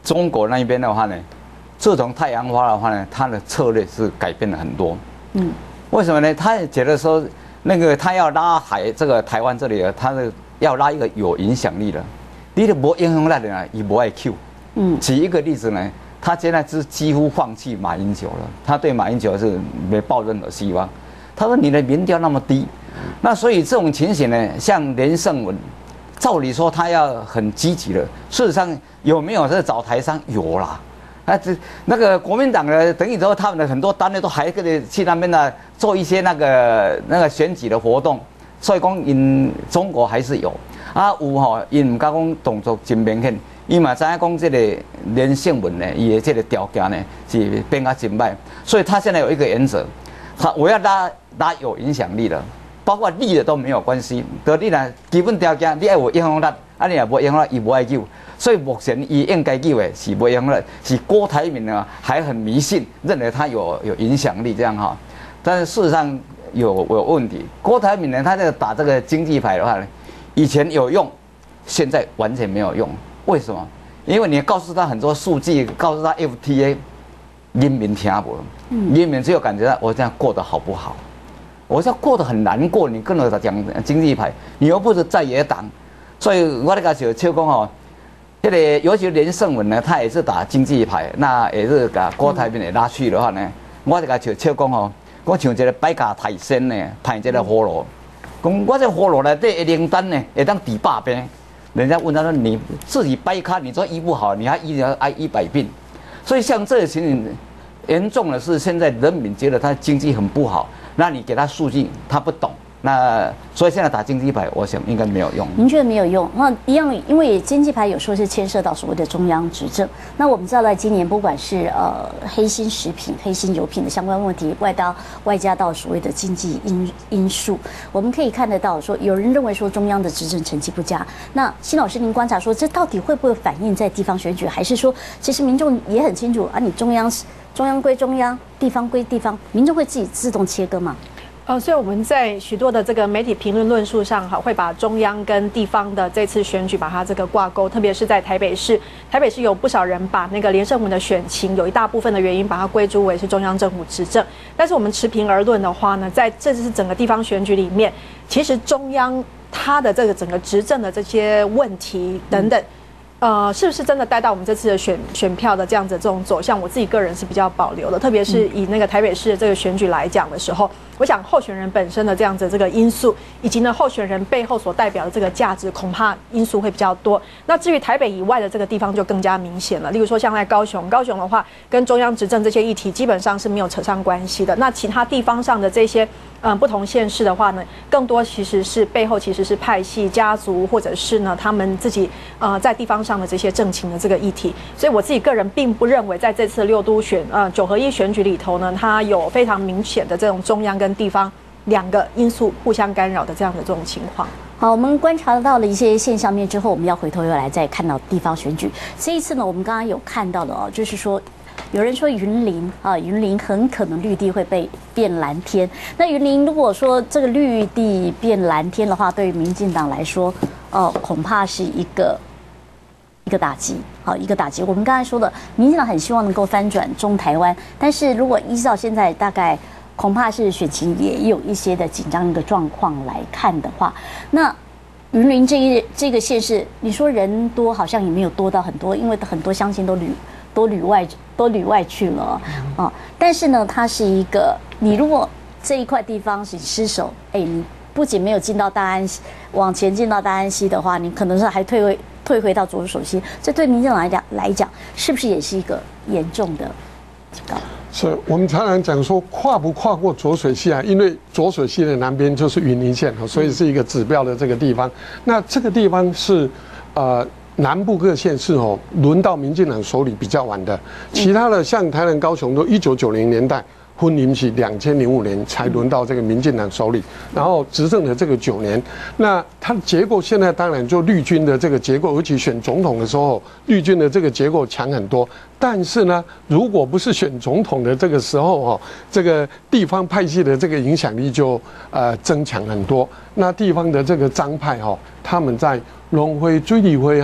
中国那边的话呢，自从太阳花的话呢，它的策略是改变了很多。嗯，为什么呢？他也觉得说，那个他要拉海这个台湾这里，他的要拉一个有影响力的，你都无影响力的呢，也不爱 Q。嗯，举一个例子呢，他现在是几乎放弃马英九了，他对马英九是没抱任何希望。他说你的民调那么低，那所以这种情形呢，像连胜文。照理说他要很积极的，事实上有没有在找台商？有啦，啊，这那个国民党呢，等于说他们的很多单位都还可以去那边呢做一些那个那个选举的活动，所以讲因中国还是有啊有吼，因唔敢讲动作真明显，伊嘛知影讲这个连胜文呢，伊的这个条件呢是变啊真歹，所以他现在有一个原则，他我要拉拉有影响力的。包括立的都没有关系，得你呢基本条件，你爱有影响力，啊你也无影响力，伊无爱救，所以目前伊应该救的是无影响力，是郭台铭呢还很迷信，认为他有有影响力这样哈，但是事实上有有问题。郭台铭呢，他在打这个经济牌的话呢，以前有用，现在完全没有用。为什么？因为你告诉他很多数据，告诉他 F T A， 人民听不，人民只有感觉到我这样过得好不好。我是过得很难过，你跟我讲经济牌，你又不是在野党，所以我那个小秋公哦，这个尤其连胜文呢，他也是打经济牌，那也是把郭台铭给拉去的话呢，我这个小秋公哦，我像这个百家泰山呢，派这个火炉，讲我这火炉呢，这灵丹呢，会当抵百病，人家问他说你自己掰开，你说医不好，你还医挨一百病，所以像这个情形严重的是，现在人民觉得他经济很不好。那你给他数据，他不懂，那所以现在打经济牌，我想应该没有用。 您觉得没有用？那一样，因为经济牌有时候是牵涉到所谓的中央执政。那我们知道，在今年不管是呃黑心食品、黑心油品的相关问题，外到外加到所谓的经济因因素，我们可以看得到说，有人认为说中央的执政成绩不佳。那辛老师，您观察说，这到底会不会反映在地方选举，还是说其实民众也很清楚啊？你中央中央归中央，地方归地方，民众会自己自动切割吗？ 呃，所以我们在许多的这个媒体评论论述上，哈，会把中央跟地方的这次选举把它这个挂钩，特别是在台北市，台北市有不少人把那个连胜文的选情有一大部分的原因把它归诸为是中央政府执政。但是我们持平而论的话呢，在这次整个地方选举里面，其实中央它的这个整个执政的这些问题等等。呃，是不是真的带到我们这次的选选票的这样子这种走向？我自己个人是比较保留的，特别是以那个台北市的这个选举来讲的时候，我想候选人本身的这样子这个因素，以及呢候选人背后所代表的这个价值，恐怕因素会比较多。那至于台北以外的这个地方就更加明显了，例如说像在高雄，高雄的话跟中央执政这些议题基本上是没有扯上关系的。那其他地方上的这些嗯、呃、不同县市的话呢，更多其实是背后其实是派系家族，或者是呢他们自己呃在地方上的这些政情的这个议题。所以我自己个人并不认为在这次六都选呃九合一选举里头呢，它有非常明显的这种中央跟地方两个因素互相干扰的这样的这种情况。 好，我们观察到了一些现象面之后，我们要回头又来再看到地方选举。这一次呢，我们刚刚有看到的哦，就是说有人说云林啊，云林很可能绿地会被变蓝天。那云林如果说这个绿地变蓝天的话，对于民进党来说，哦、呃，恐怕是一个一个打击。好，一个打击。我们刚才说的，民进党很希望能够翻转中台湾，但是如果依照现在大概恐怕是选情也有一些的紧张的状况来看的话，那云林这一这个县市，你说人多好像也没有多到很多，因为很多乡亲都旅都旅外都旅外去了啊。但是呢，它是一个，你如果这一块地方是失守，哎，你不仅没有进到大安溪，往前进到大安溪的话，你可能是还退回退回到左手溪，这对民进党来讲来讲，是不是也是一个严重的警告？ 是我们常常讲说跨不跨过浊水溪啊，因为浊水溪的南边就是云林县，所以是一个指标的这个地方。那这个地方是呃南部各县市哦，轮到民进党手里比较晚的，其他的像台南、高雄都一九九零年代。婚姻是两千零五年才轮到这个民进党手里，然后执政的这个九年，那它的结构现在当然就绿军的这个结构，尤其选总统的时候，绿军的这个结构强很多。但是呢，如果不是选总统的这个时候哦，这个地方派系的这个影响力就呃增强很多。那地方的这个张派哈，他们在龙辉、追理辉哈，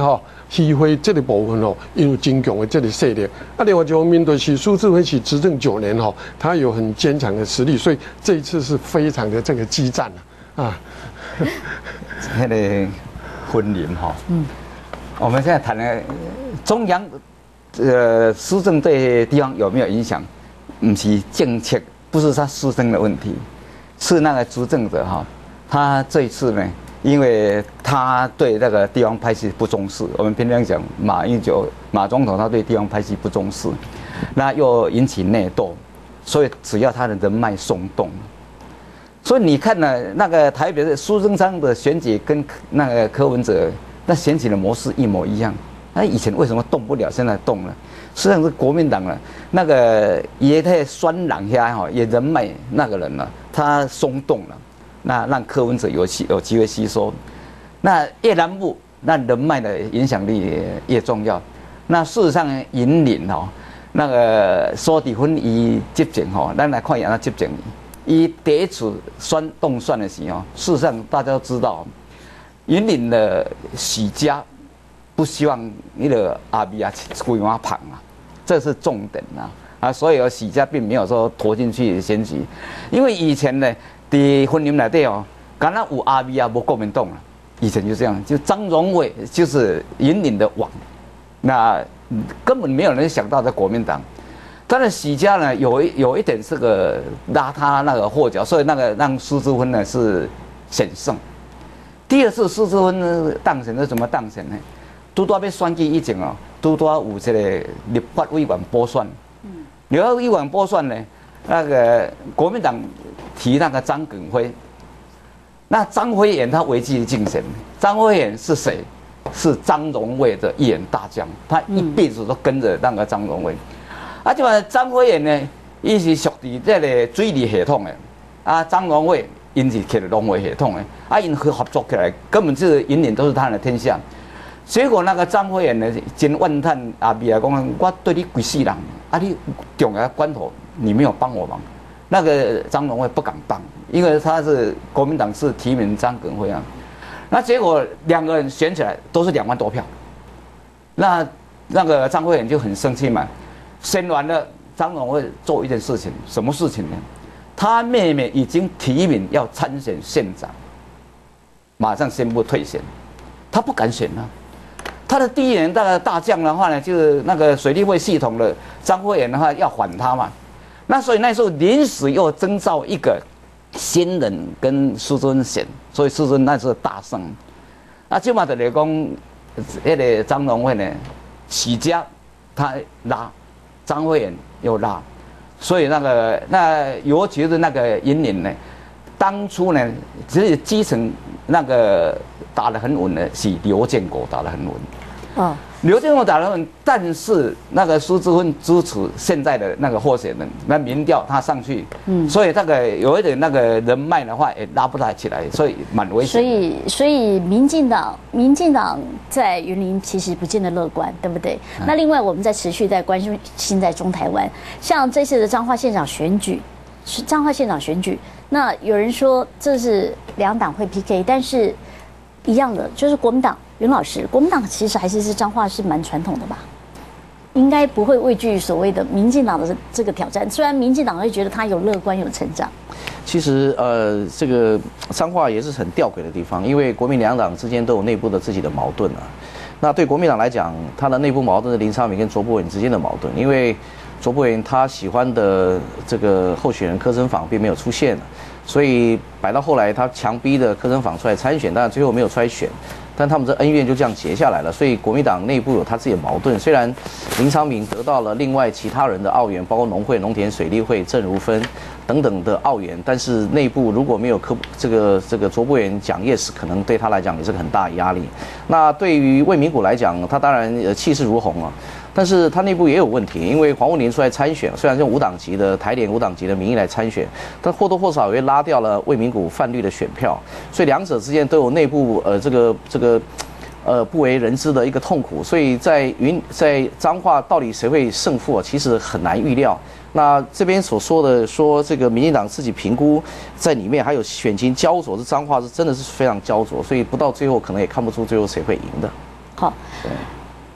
议会这个部分哦，因为真强的这个势力。啊，另外一方面就是苏治辉是执政九年哈，他有很坚强的实力，所以这一次是非常的这个激战啊。啊， 那个婚姻哈，嗯，我们现在谈的中央呃施政对地方有没有影响？不是政策，不是他施政的问题，是那个执政者哈，他这一次呢。因为他对那个地方派系不重视，我们平常讲马英九马总统他对地方派系不重视，那又引起内斗，所以只要他的人脉松动，所以你看呢，那个台北的苏贞昌的选举跟那个柯文哲那选举的模式一模一样，那以前为什么动不了，现在动了？实际上是国民党了，那个也太酸朗下哈，也人脉那个人呢，他松动了。那让柯文哲有机有机会吸收，那越南部那人脉的影响力越重要。那事实上引领哦，那个苏治芬伊执政吼，咱来看一下他执政，伊第一次选动选的时候，事实上大家都知道，引领的许家不希望那个阿比亚规划旁啊，这是重点啊啊，所以许家并没有说投进去选举，因为以前呢。在婚姻内底哦，敢若有阿 V 啊，无国民党啊，以前就这样，就张荣伟就是引领的王，那根本没有人想到在国民党。但是许家呢，有一有一点是个拉他那个后脚，所以那个让苏治芬呢是险胜。第二次苏治芬当选是怎么当选呢？拄拄要选举以前哦，拄拄有这个立法委员补选，立法委员补选呢，那个国民党。提那个张耿辉，那张辉远他违纪竞选，张辉远是谁？是张荣卫的一员大将，他一辈子都跟着那个张荣卫。啊，就话张辉远呢，伊是属于这个水利系统的，啊，张荣卫因是去了农业系统的，啊，因合合作起来，根本就是引领都是他的天下。结果那个张辉远呢，真怨叹阿比啊，讲我对你几世人，啊，你重要关头你没有帮我忙。那个张荣惠不敢帮，因为他是国民党是提名张耿辉啊，那结果两个人选起来都是两万多票，那那个张惠远就很生气嘛，选完了张荣惠做一件事情，什么事情呢？他妹妹已经提名要参选县长，马上宣布退选，他不敢选啊。他的第一人那个大将的话呢，就是那个水利会系统的张惠远的话要反他嘛。那所以那时候临时又征召一个新人跟苏治芬选，所以苏治芬那时候大胜。啊，就嘛就是讲，那个张荣惠呢，许家他拉，张惠远又拉，所以那个那尤其是那个引领呢，当初呢，只是基层那个打得很稳的是刘建国打得很稳。哦。刘建国打得很，但是那个苏治芬支持现在的那个候选人，那民调他上去，嗯，所以这个有一点那个人脉的话也拉不太起来，所以蛮危险。 所以，所以民进党，民进党在云林其实不见得乐观，对不对？嗯、那另外我们在持续在关心在中台湾，像这次的彰化县长选举，是彰化县长选举，那有人说这是两党会 P K， 但是一样的就是国民党。袁老师，国民党其实还是是彰化是蛮传统的吧，应该不会畏惧所谓的民进党的这个挑战。虽然民进党会觉得他有乐观有成长， 其实呃，这个彰化也是很吊诡的地方，因为国民两党之间都有内部的自己的矛盾啊。那对国民党来讲，他的内部矛盾是林昌明跟卓博文之间的矛盾，因为卓博文他喜欢的这个候选人柯声访并没有出现，所以摆到后来他强逼的柯声访出来参选，但最后没有出来选。但他们这恩怨就这样结下来了，所以国民党内部有他自己的矛盾。虽然林昌明得到了另外其他人的澳元，包括农会、农田水利会、郑如芬等等的澳元，但是内部如果没有科这个这个卓博元讲 yes， 可能对他来讲也是个很大的压力。那对于魏明谷来讲，他当然呃气势如虹啊，但是他内部也有问题，因为黄文林出来参选，虽然用无党籍的台联无党籍的名义来参选，但或多或少也会拉掉了魏明谷泛绿的选票，所以两者之间都有内部呃这个这个。呃，不为人知的一个痛苦，所以在云在彰化到底谁会胜负啊？其实很难预料。那这边所说的说这个民进党自己评估在里面还有选情焦灼，这彰化是真的是非常焦灼，所以不到最后可能也看不出最后谁会赢的。 好，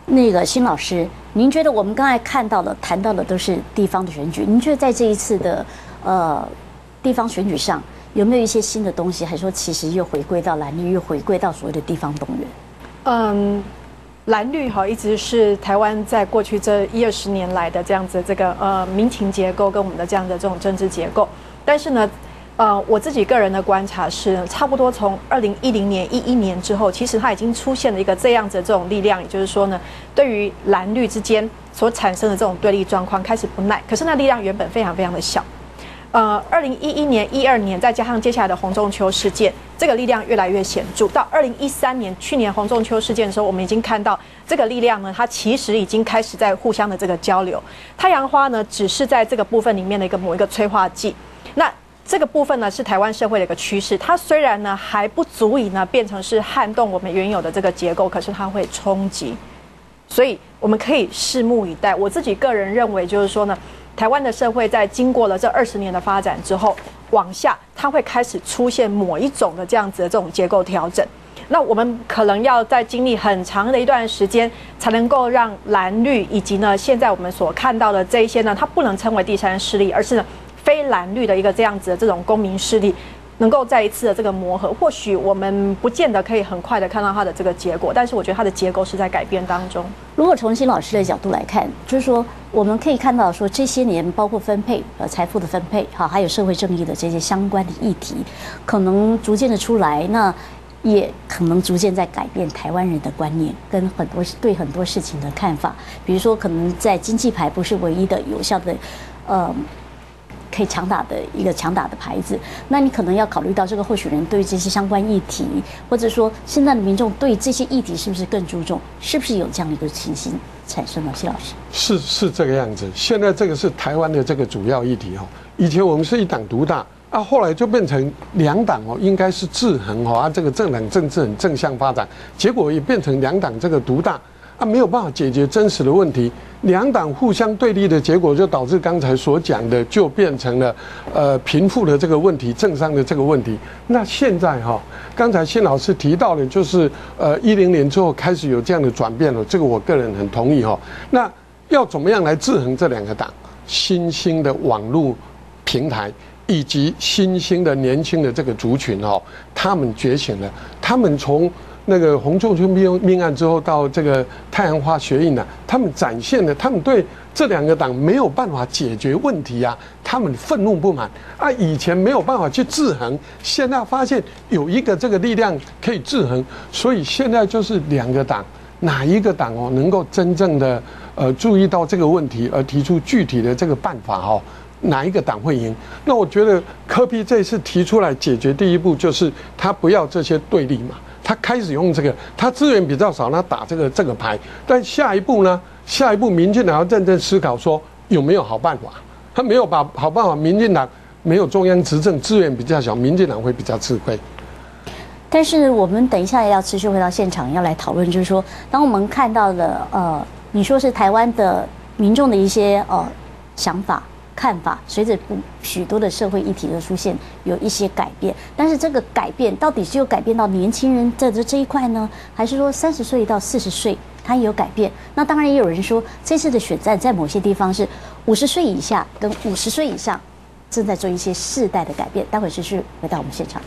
那个辛老师，您觉得我们刚才看到的、谈到的都是地方的选举，您觉得在这一次的呃地方选举上，有没有一些新的东西？还是说其实又回归到蓝绿，又回归到所谓的地方动员？ 嗯。蓝绿哈一直是台湾在过去这一二十年来的这样子这个呃民情结构跟我们的这样的这种政治结构，但是呢，呃我自己个人的观察是，差不多从二零一零年一一年之后，其实它已经出现了一个这样子的这种力量，也就是说呢，对于蓝绿之间所产生的这种对立状况开始不耐，可是那力量原本非常非常的小。呃，二零一一年、一二年，再加上接下来的洪仲丘事件，这个力量越来越显著。到二零一三年，去年洪仲丘事件的时候，我们已经看到这个力量呢，它其实已经开始在互相的这个交流。太阳花呢，只是在这个部分里面的一个某一个催化剂。那这个部分呢，是台湾社会的一个趋势。它虽然呢还不足以呢变成是撼动我们原有的这个结构，可是它会冲击。所以我们可以拭目以待。我自己个人认为，就是说呢。台湾的社会在经过了这二十年的发展之后，往下它会开始出现某一种的这样子的这种结构调整。那我们可能要在经历很长的一段时间，才能够让蓝绿以及呢现在我们所看到的这一些呢，它不能称为第三势力，而是呢非蓝绿的一个这样子的这种公民势力。能够再一次的这个磨合，或许我们不见得可以很快的看到它的这个结果，但是我觉得它的结构是在改变当中。 如果从辛老师的角度来看，就是说我们可以看到说这些年包括分配呃财富的分配，好，还有社会正义的这些相关的议题，可能逐渐的出来，那也可能逐渐在改变台湾人的观念跟很多对很多事情的看法。比如说，可能在经济牌不是唯一的有效的，呃。可以强打的一个强打的牌子，那你可能要考虑到这个候选人对于这些相关议题，或者说现在的民众对这些议题是不是更注重，是不是有这样的一个情形产生呢？谢老师， 是是这个样子。现在这个是台湾的这个主要议题哈。以前我们是一党独大啊，后来就变成两党哦，应该是制衡哈啊，这个政党政治很正向发展，结果也变成两党这个独大。啊，没有办法解决真实的问题，两党互相对立的结果，就导致刚才所讲的，就变成了，呃，贫富的这个问题，政商的这个问题。那现在哈，刚才辛老师提到的，就是呃，一零年之后开始有这样的转变了，这个我个人很同意哈。那要怎么样来制衡这两个党？新兴的网络平台以及新兴的年轻的这个族群哦，他们觉醒了，他们从那个洪仲丘命命案之后到这个太阳花学运呢，他们展现了他们对这两个党没有办法解决问题啊，他们愤怒不满啊，以前没有办法去制衡，现在发现有一个这个力量可以制衡，所以现在就是两个党哪一个党哦能够真正的呃注意到这个问题而提出具体的这个办法哦，哪一个党会赢？那我觉得柯 P 这次提出来解决第一步就是他不要这些对立嘛。他开始用这个，他资源比较少，他打这个这个牌。但下一步呢？下一步民进党要认真思考说有没有好办法。他没有把好办法，民进党没有中央执政，资源比较小，民进党会比较吃亏。 但是我们等一下也要持续回到现场，要来讨论，就是说，当我们看到了呃，你说是台湾的民众的一些呃想法。看法随着许多的社会议题的出现有一些改变，但是这个改变到底是有改变到年轻人在这这一块呢，还是说三十岁到四十岁他也有改变？那当然也有人说这次的选战在某些地方是五十岁以下跟五十岁以上正在做一些世代的改变。待会继续回到我们现场。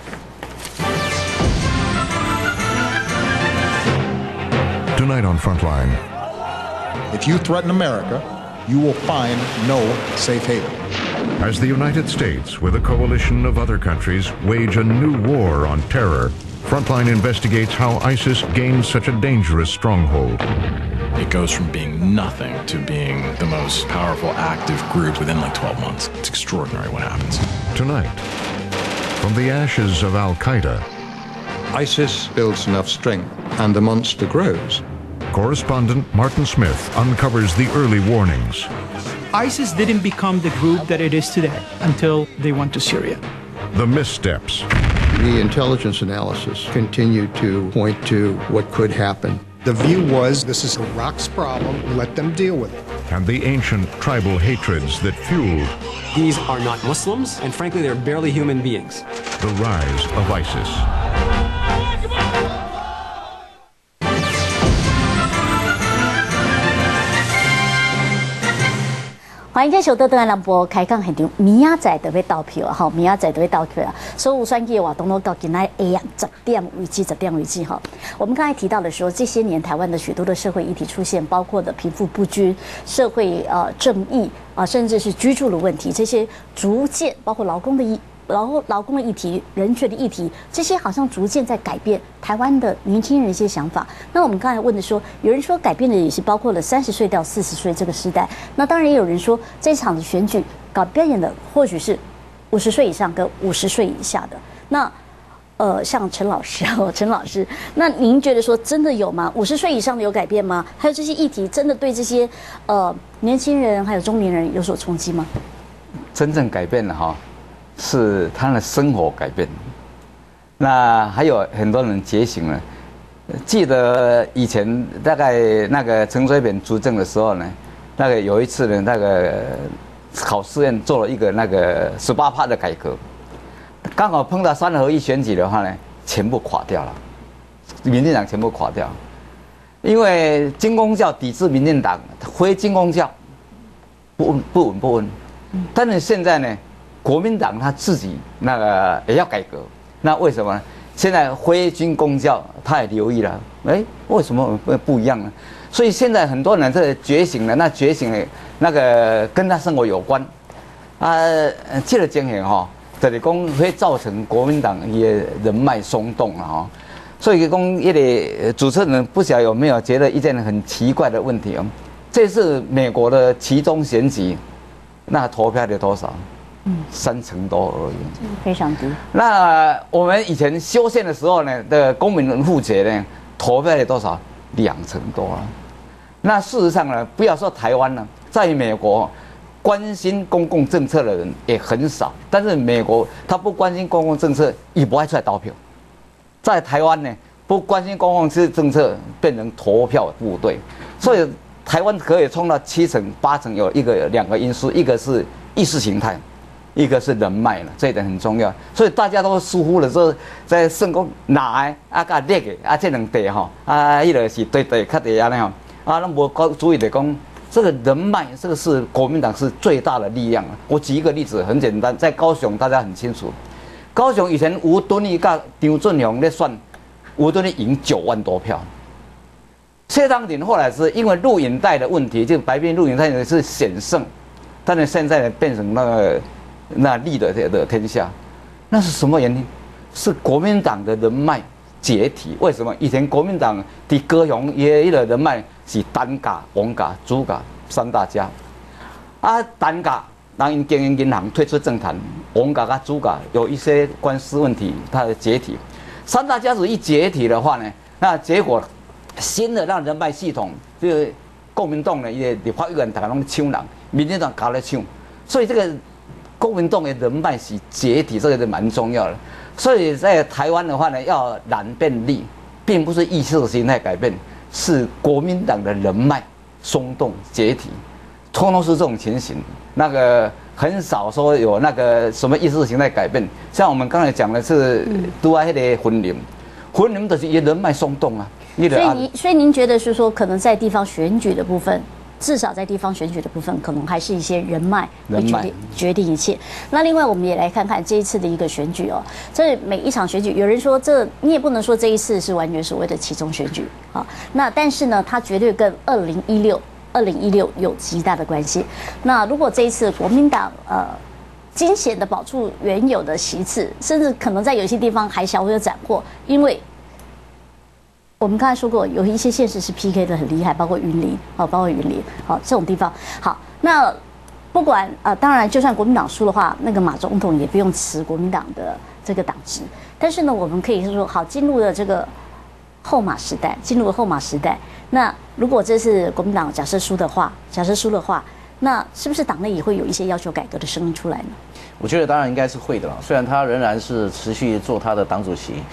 Tonight on Frontline. If you threaten America, you will find no safe haven. As the United States, with a coalition of other countries, wage a new war on terror, Frontline investigates how ISIS gained such a dangerous stronghold. It goes from being nothing to being the most powerful, active group within like twelve months. It's extraordinary what happens. Tonight, from the ashes of Al-Qaeda, ISIS builds enough strength and the monster grows. Correspondent Martin Smith uncovers the early warnings. ISIS didn't become the group that it is today until they went to Syria. The missteps. The intelligence analysis continued to point to what could happen. The view was this is Iraq's problem, let them deal with it. And the ancient tribal hatreds that fueled. These are not Muslims, and frankly, they're barely human beings. The rise of ISIS. 欢迎继续倒转来南部开讲现场，明仔载就要投票啊！吼，明仔载就要投票啊！所有选举的活动都到今仔下午十点为止，十点为止哈。我们刚才提到的说，这些年台湾的许多的社会议题出现，包括的贫富不均、社会呃正义啊、呃，甚至是居住的问题，这些逐渐包括劳工的议。劳劳工的议题、人权的议题，这些好像逐渐在改变台湾的年轻人一些想法。那我们刚才问的说，有人说改变的也是包括了三十岁到四十岁这个时代。那当然也有人说，这场的选举改变的或许是五十岁以上跟五十岁以下的。那呃，像陈老师哦，陈老师，那您觉得说真的有吗？五十岁以上的有改变吗？还有这些议题真的对这些呃年轻人还有中年人有所冲击吗？ 真正改变了哈。是他的生活改变，那还有很多人觉醒了。记得以前大概那个陈水扁执政的时候呢，那个有一次呢，那个考试院做了一个那个十八趴的改革，刚好碰到三合一选举的话呢，全部垮掉了，民进党全部垮掉，因为军公教抵制民进党，非军公教不稳不稳不稳，但是现在呢？国民党他自己那个也要改革，那为什么呢？现在非军公教他也留意了，哎，为什么不一样呢？所以现在很多人这觉醒了，那觉醒了那个跟他生活有关，啊，这个情形哈，就是讲会造成国民党也人脉松动了哈。所以讲，一个主持人不晓得有没有觉得一件很奇怪的问题哦？这是美国的期中选举，那投票的多少？嗯，三成多而已， 非常低。 那我们以前修宪的时候呢，的公民户籍呢，投票了多少？两成多了。那事实上呢，不要说台湾了，在美国，关心公共政策的人也很少。但是美国他不关心公共政策，也不爱出来投票。在台湾呢，不关心公共政策，变成投票部队。所以台湾可以冲到七成八成，有一个两个因素，一个是意识形态。一个是人脉了，这一点很重要，所以大家都疏忽了说，在圣公哪个啊甲列个啊这两地吼啊，伊个是对对较对安尼吼啊，那无注意的讲，这个人脉这个是国民党是最大的力量。我举一个例子，很简单，在高雄大家很清楚，高雄以前吴敦义甲张俊雄在算，吴敦义赢九万多票，谢长廷后来是因为录影带的问题，就白边录影带是险胜，但是现在呢变成那个。那立的的天下，那是什么原因？是国民党的人脉解体。为什么？以前国民党的高雄也一个人脉是单家、王家、朱家三大家，啊，单家让因经营银行退出政坛，王家跟朱家有一些官司问题，它的解体。三大家族一解体的话呢，那结果新的让人脉系统，这个国民党呢也立法院大家拢抢人，民进党搞来抢，所以这个。国民党的人脉是解体，这个是蛮重要的。所以在台湾的话呢，要难变利，并不是意识形态改变，是国民党的人脉松动解体，通通是这种情形。那个很少说有那个什么意识形态改变。像我们刚才讲的是都爱那个婚龄，婚龄的是人脉松动啊。所以您，所以您觉得是说，可能在地方选举的部分。至少在地方选举的部分，可能还是一些人脉会决定决定一切。那另外，我们也来看看这一次的一个选举哦。这每一场选举，有人说这你也不能说这一次是完全所谓的期中选举啊。那但是呢，它绝对跟二零一六二零一六有极大的关系。那如果这一次国民党呃惊险的保住原有的席次，甚至可能在有些地方还小会有斩获，因为。我们刚才说过，有一些县市是 P K 的很厉害，包括云林，哦，包括云林，好这种地方。好，那不管呃，当然，就算国民党输的话，那个马总统也不用辞国民党的这个党职。但是呢，我们可以说，好，进入了这个后马时代，进入了后马时代。那如果这是国民党假设输的话，假设输的话，那是不是党内也会有一些要求改革的声音出来呢？ 我觉得当然应该是会的了，虽然他仍然是持续做他的党主席。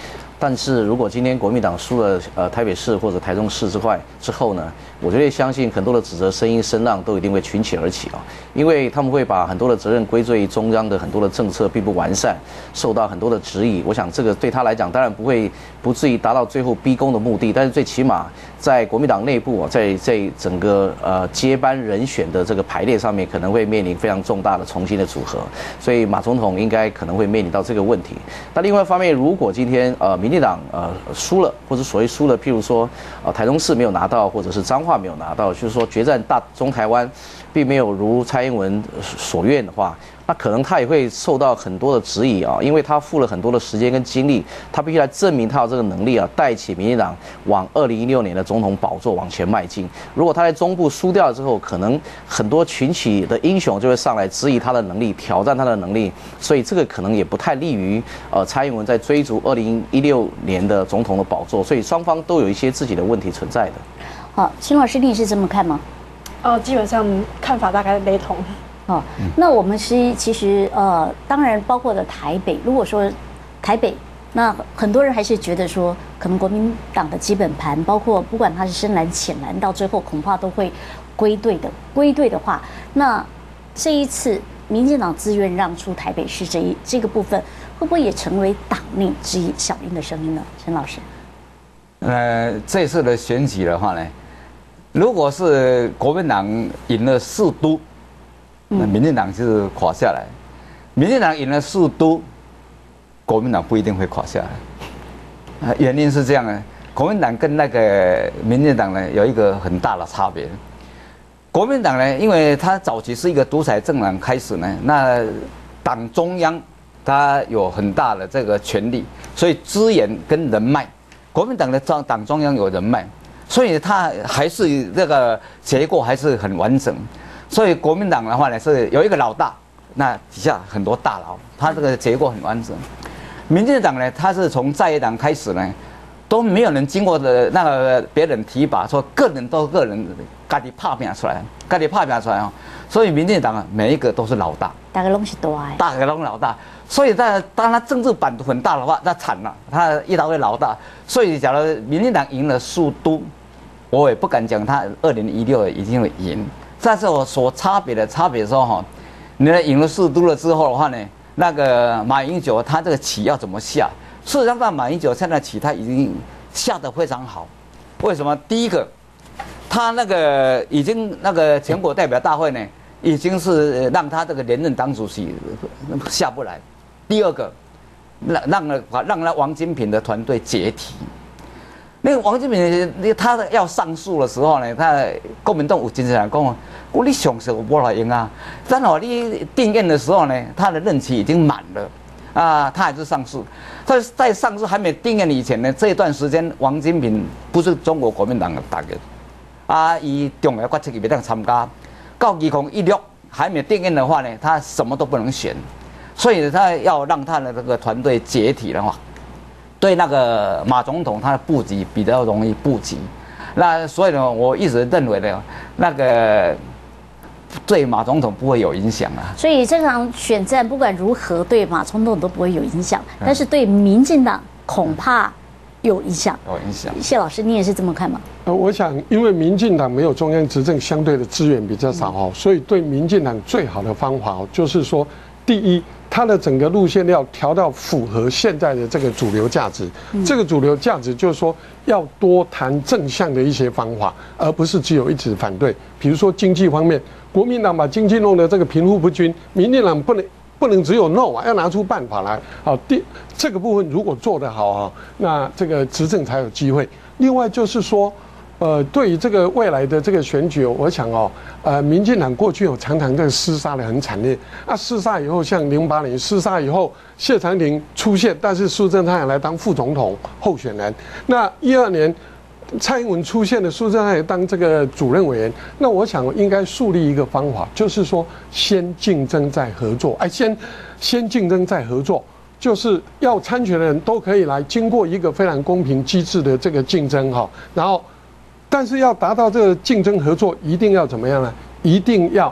但是如果今天国民党输了呃台北市或者台中市之外之后呢，我绝对相信很多的指责声音声浪都一定会群起而起啊，因为他们会把很多的责任归罪于中央的很多的政策并不完善，受到很多的质疑。我想这个对他来讲当然不会不至于达到最后逼宫的目的，但是最起码在国民党内部，在在整个呃接班人选的这个排列上面，可能会面临非常重大的重新的组合，所以马总统应该可能会面临到这个问题。那另外一方面，如果今天呃民进党呃输了，或者所谓输了，譬如说呃台中市没有拿到，或者是彰化没有拿到，就是说决战大中台湾，并没有如蔡英文所愿的话，那可能他也会受到很多的质疑啊，因为他付了很多的时间跟精力，他必须来证明他有这个能力啊，带起民进党往二零一六年的总统宝座往前迈进。如果他在中部输掉之后，可能很多群起的英雄就会上来质疑他的能力，挑战他的能力，所以这个可能也不太利于呃蔡英文在追逐二零一六年的总统的宝座，所以双方都有一些自己的问题存在的。 好，秦老师，你是这么看吗？ 呃，基本上看法大概雷同。 哦，那我们是其实呃，当然包括了台北。如果说台北，那很多人还是觉得说，可能国民党的基本盘，包括不管他是深蓝、浅蓝，到最后恐怕都会归队的。归队的话，那这一次民进党自愿让出台北市这一这个部分，会不会也成为党内质疑小英的声音呢？陈老师， 呃，这次的选举的话呢，如果是国民党赢了四都。那民进党就是垮下来，民进党赢了四都，国民党不一定会垮下来。呃，原因是这样的，国民党跟那个民进党呢有一个很大的差别。国民党呢，因为它早期是一个独裁政党开始呢，那党中央它有很大的这个权力，所以资源跟人脉，国民党的党党中央有人脉，所以它还是这个结构还是很完整。所以国民党的话呢，是有一个老大，那底下很多大佬，他这个结构很完整。民进党呢，他是从在野党开始呢，都没有人经过的那个别人提拔，说个人都个人自己拍拼出来，自己拍拼出来哦。所以民进党啊，每一个都是老大， 大概都是大的， 大概都是老大。所以在当他政治版图很大的话，那惨了，他一大堆老大。所以假如民进党赢了数都，我也不敢讲他二零一六一定会赢。但是我所差别的差别说哈，你呢赢了四都了之后的话呢，那个马英九他这个棋要怎么下？事实上，马英九现在棋他已经下得非常好。为什么？第一个，他那个已经那个全国代表大会呢，已经是让他这个连任党主席下不来。第二个，让让了让那王金平的团队解体。那个王金平，他要上诉的时候呢，他国民党有经常人讲，我你上诉我来赢啊。但好你定谳的时候呢，他的任期已经满了，啊，他还是上诉。他在上诉还没定谳以前呢，这一段时间王金平不是中国国民党的大人，啊，以重要决策没当参加。到二零一六还没定谳的话呢，他什么都不能选，所以他要让他的这个团队解体的话。对那个马总统，他的布局比较容易布局，那所以呢，我一直认为呢，那个对马总统不会有影响啊。 所以这场选战不管如何，对马总统都不会有影响，但是对民进党恐怕有影响。 有影响。 谢老师，你也是这么看吗？ 呃，我想，因为民进党没有中央执政，相对的资源比较少哦，所以对民进党最好的方法哦，就是说，第一。它的整个路线要调到符合现在的这个主流价值，嗯、这个主流价值就是说要多谈正向的一些方法，而不是只有一直反对。比如说经济方面，国民党把经济弄得这个贫富不均，民进党不能不能只有 no 啊，要拿出办法来。好，第这个部分如果做得好啊，那这个执政才有机会。另外就是说。呃，对于这个未来的这个选举，我想哦，呃，民进党过去有常常这个厮杀的很惨烈。啊，厮杀以后，像零八年厮杀以后，谢长廷出现，但是苏贞昌来当副总统候选人。那一二年，蔡英文出现了，苏贞昌也当这个主任委员。那我想应该树立一个方法，就是说先竞争再合作，哎，先先竞争再合作。就是要参选的人都可以来，经过一个非常公平机制的这个竞争哈，然后。但是要达到这个竞争合作，一定要怎么样呢？一定要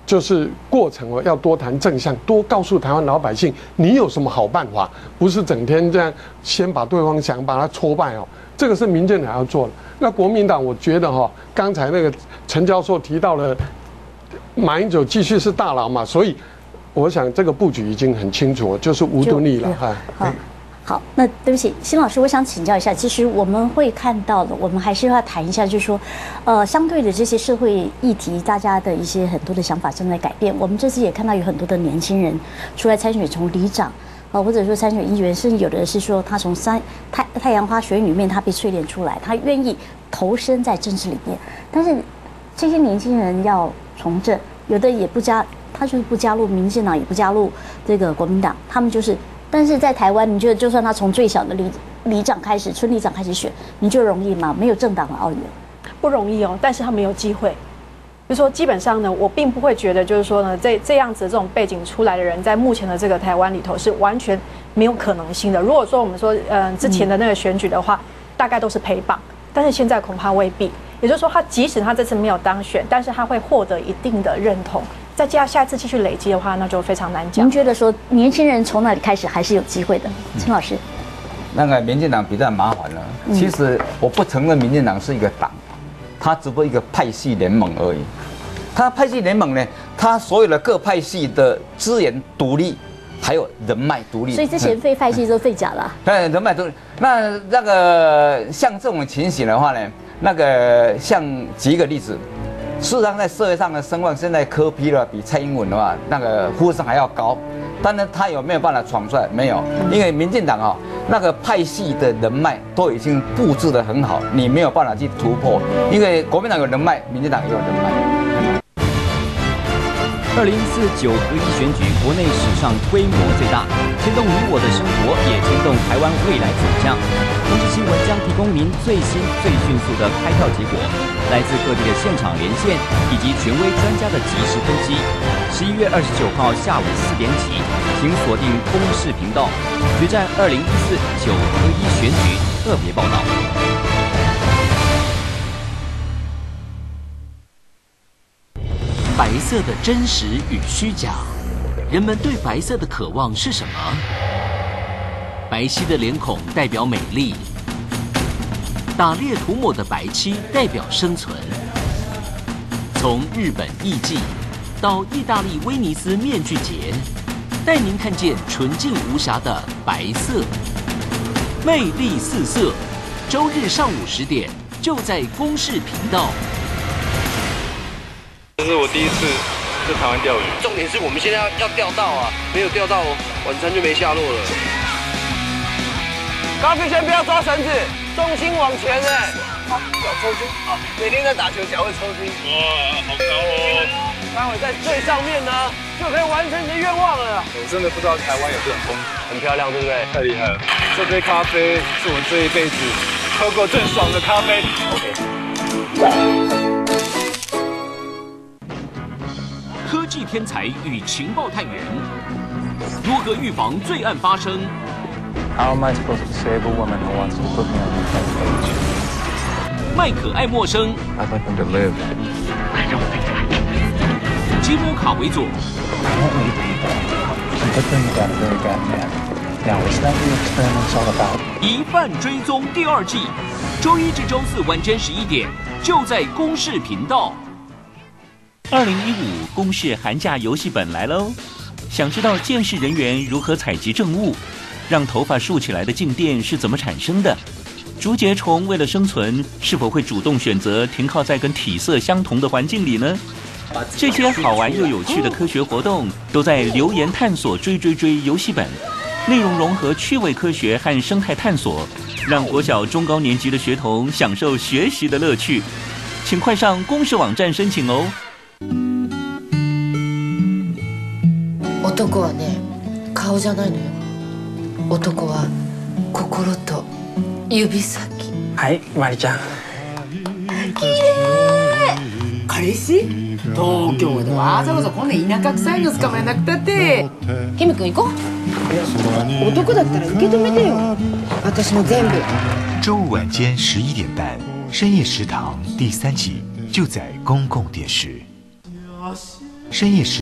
就是过程哦，要多谈正向，多告诉台湾老百姓你有什么好办法，不是整天这样先把对方想把他挫败哦。这个是民进党要做的。那国民党，我觉得哈、哦，刚才那个陈教授提到了马英九继续是大佬嘛，所以我想这个布局已经很清楚，就是无敦义了哈。 好。好，那对不起，辛老师，我想请教一下，其实我们会看到的，我们还是要谈一下，就是说，呃，相对的这些社会议题，大家的一些很多的想法正在改变。我们这次也看到有很多的年轻人出来参选，从里长啊、呃，或者说参选议员，甚至有的是说他从三太太阳花学院里面他被淬炼出来，他愿意投身在政治里面。但是这些年轻人要从政，有的也不加，他就是不加入民进党，也不加入这个国民党，他们就是。但是在台湾，你觉得就算他从最小的里里长开始，村里长开始选，你就容易吗？没有政党的奥运， 不容易哦。但是他们有机会，就说基本上呢，我并不会觉得就是说呢，这这样子这种背景出来的人，在目前的这个台湾里头是完全没有可能性的。如果说我们说，嗯、呃，之前的那个选举的话，大概都是陪绑，但是现在恐怕未必。也就是说，他即使他这次没有当选，但是他会获得一定的认同。再加下一次继续累积的话，那就非常难讲。 您觉得说年轻人从哪里开始还是有机会的？陈老师， 那个民进党比较麻烦了。 嗯、 其实我不承认民进党是一个党，它只不过一个派系联盟而已。它派系联盟呢，它所有的各派系的资源独立，还有人脉独立。 所以之前废派系都废假了。 对，人脉独立。那那个像这种情形的话呢，那个像举一个例子。事实上，在社会上的声望，现在柯 P 了比蔡英文的话，那个呼声还要高。但是他有没有办法闯出来？没有，因为民进党啊，那个派系的人脉都已经布置得很好，你没有办法去突破。因为国民党有人脉，民进党也有人脉。 二零一四九合一选举，国内史上规模最大，牵动你我的生活，也牵动台湾未来走向。同志新闻将提供您最新、最迅速的开票结果，来自各地的现场连线以及权威专家的即时分析。十一月二十九号下午四点起，请锁定公视频道，决战二零一四九合一选举特别报道。 白色的真实与虚假，人们对白色的渴望是什么？白皙的脸孔代表美丽，打猎涂抹的白漆代表生存。从日本艺伎到意大利威尼斯面具节，带您看见纯净无瑕的白色，魅力四色。周日上午十点，就在公视频道。 这是我第一次在台湾钓鱼，重点是我们现在要要钓到啊，没有钓到，晚餐就没下落了。高飞先不要抓绳子，重心往前哎。好，脚抽筋啊，每天在打球脚会抽筋。哇，好高哦！待会在最上面呢，就可以完成你的愿望了。我真的不知道台湾有这种风景，很漂亮，对不对？太厉害了！这杯咖啡是我这一辈子喝过最爽的咖啡。OK。 科技天才与情报探员，如何预防罪案发生 ？How am I supposed to save a woman who wants to put me on the front page? 麦可爱默生 I'd like them to live. I don't think I. 吉姆卡维佐 I won't leave them. I'm putting you down a very bad man. Now, is that what the experiment's all about? 疑犯追踪第二季，周一至周四晚间十一点，就在公视频道。 二零一五公视寒假游戏本来喽！想知道监视人员如何采集证物，让头发竖起来的静电是怎么产生的？竹节虫为了生存，是否会主动选择停靠在跟体色相同的环境里呢？这些好玩又有趣的科学活动，都在留言探索追追追游戏本，内容融合趣味科学和生态探索，让国小中高年级的学童享受学习的乐趣。请快上公视网站申请哦。 男はね、顔じゃないのよ。男は心と指先。 はい、マリちゃん。 綺麗。彼氏？東京でわざわざこんな田舎臭いの捕まえなくたって。キム君行こう。男だったら受け止めてよ。私の全部。 周五晚间十一点半，深夜食堂第三集就在公共电视。 深夜时。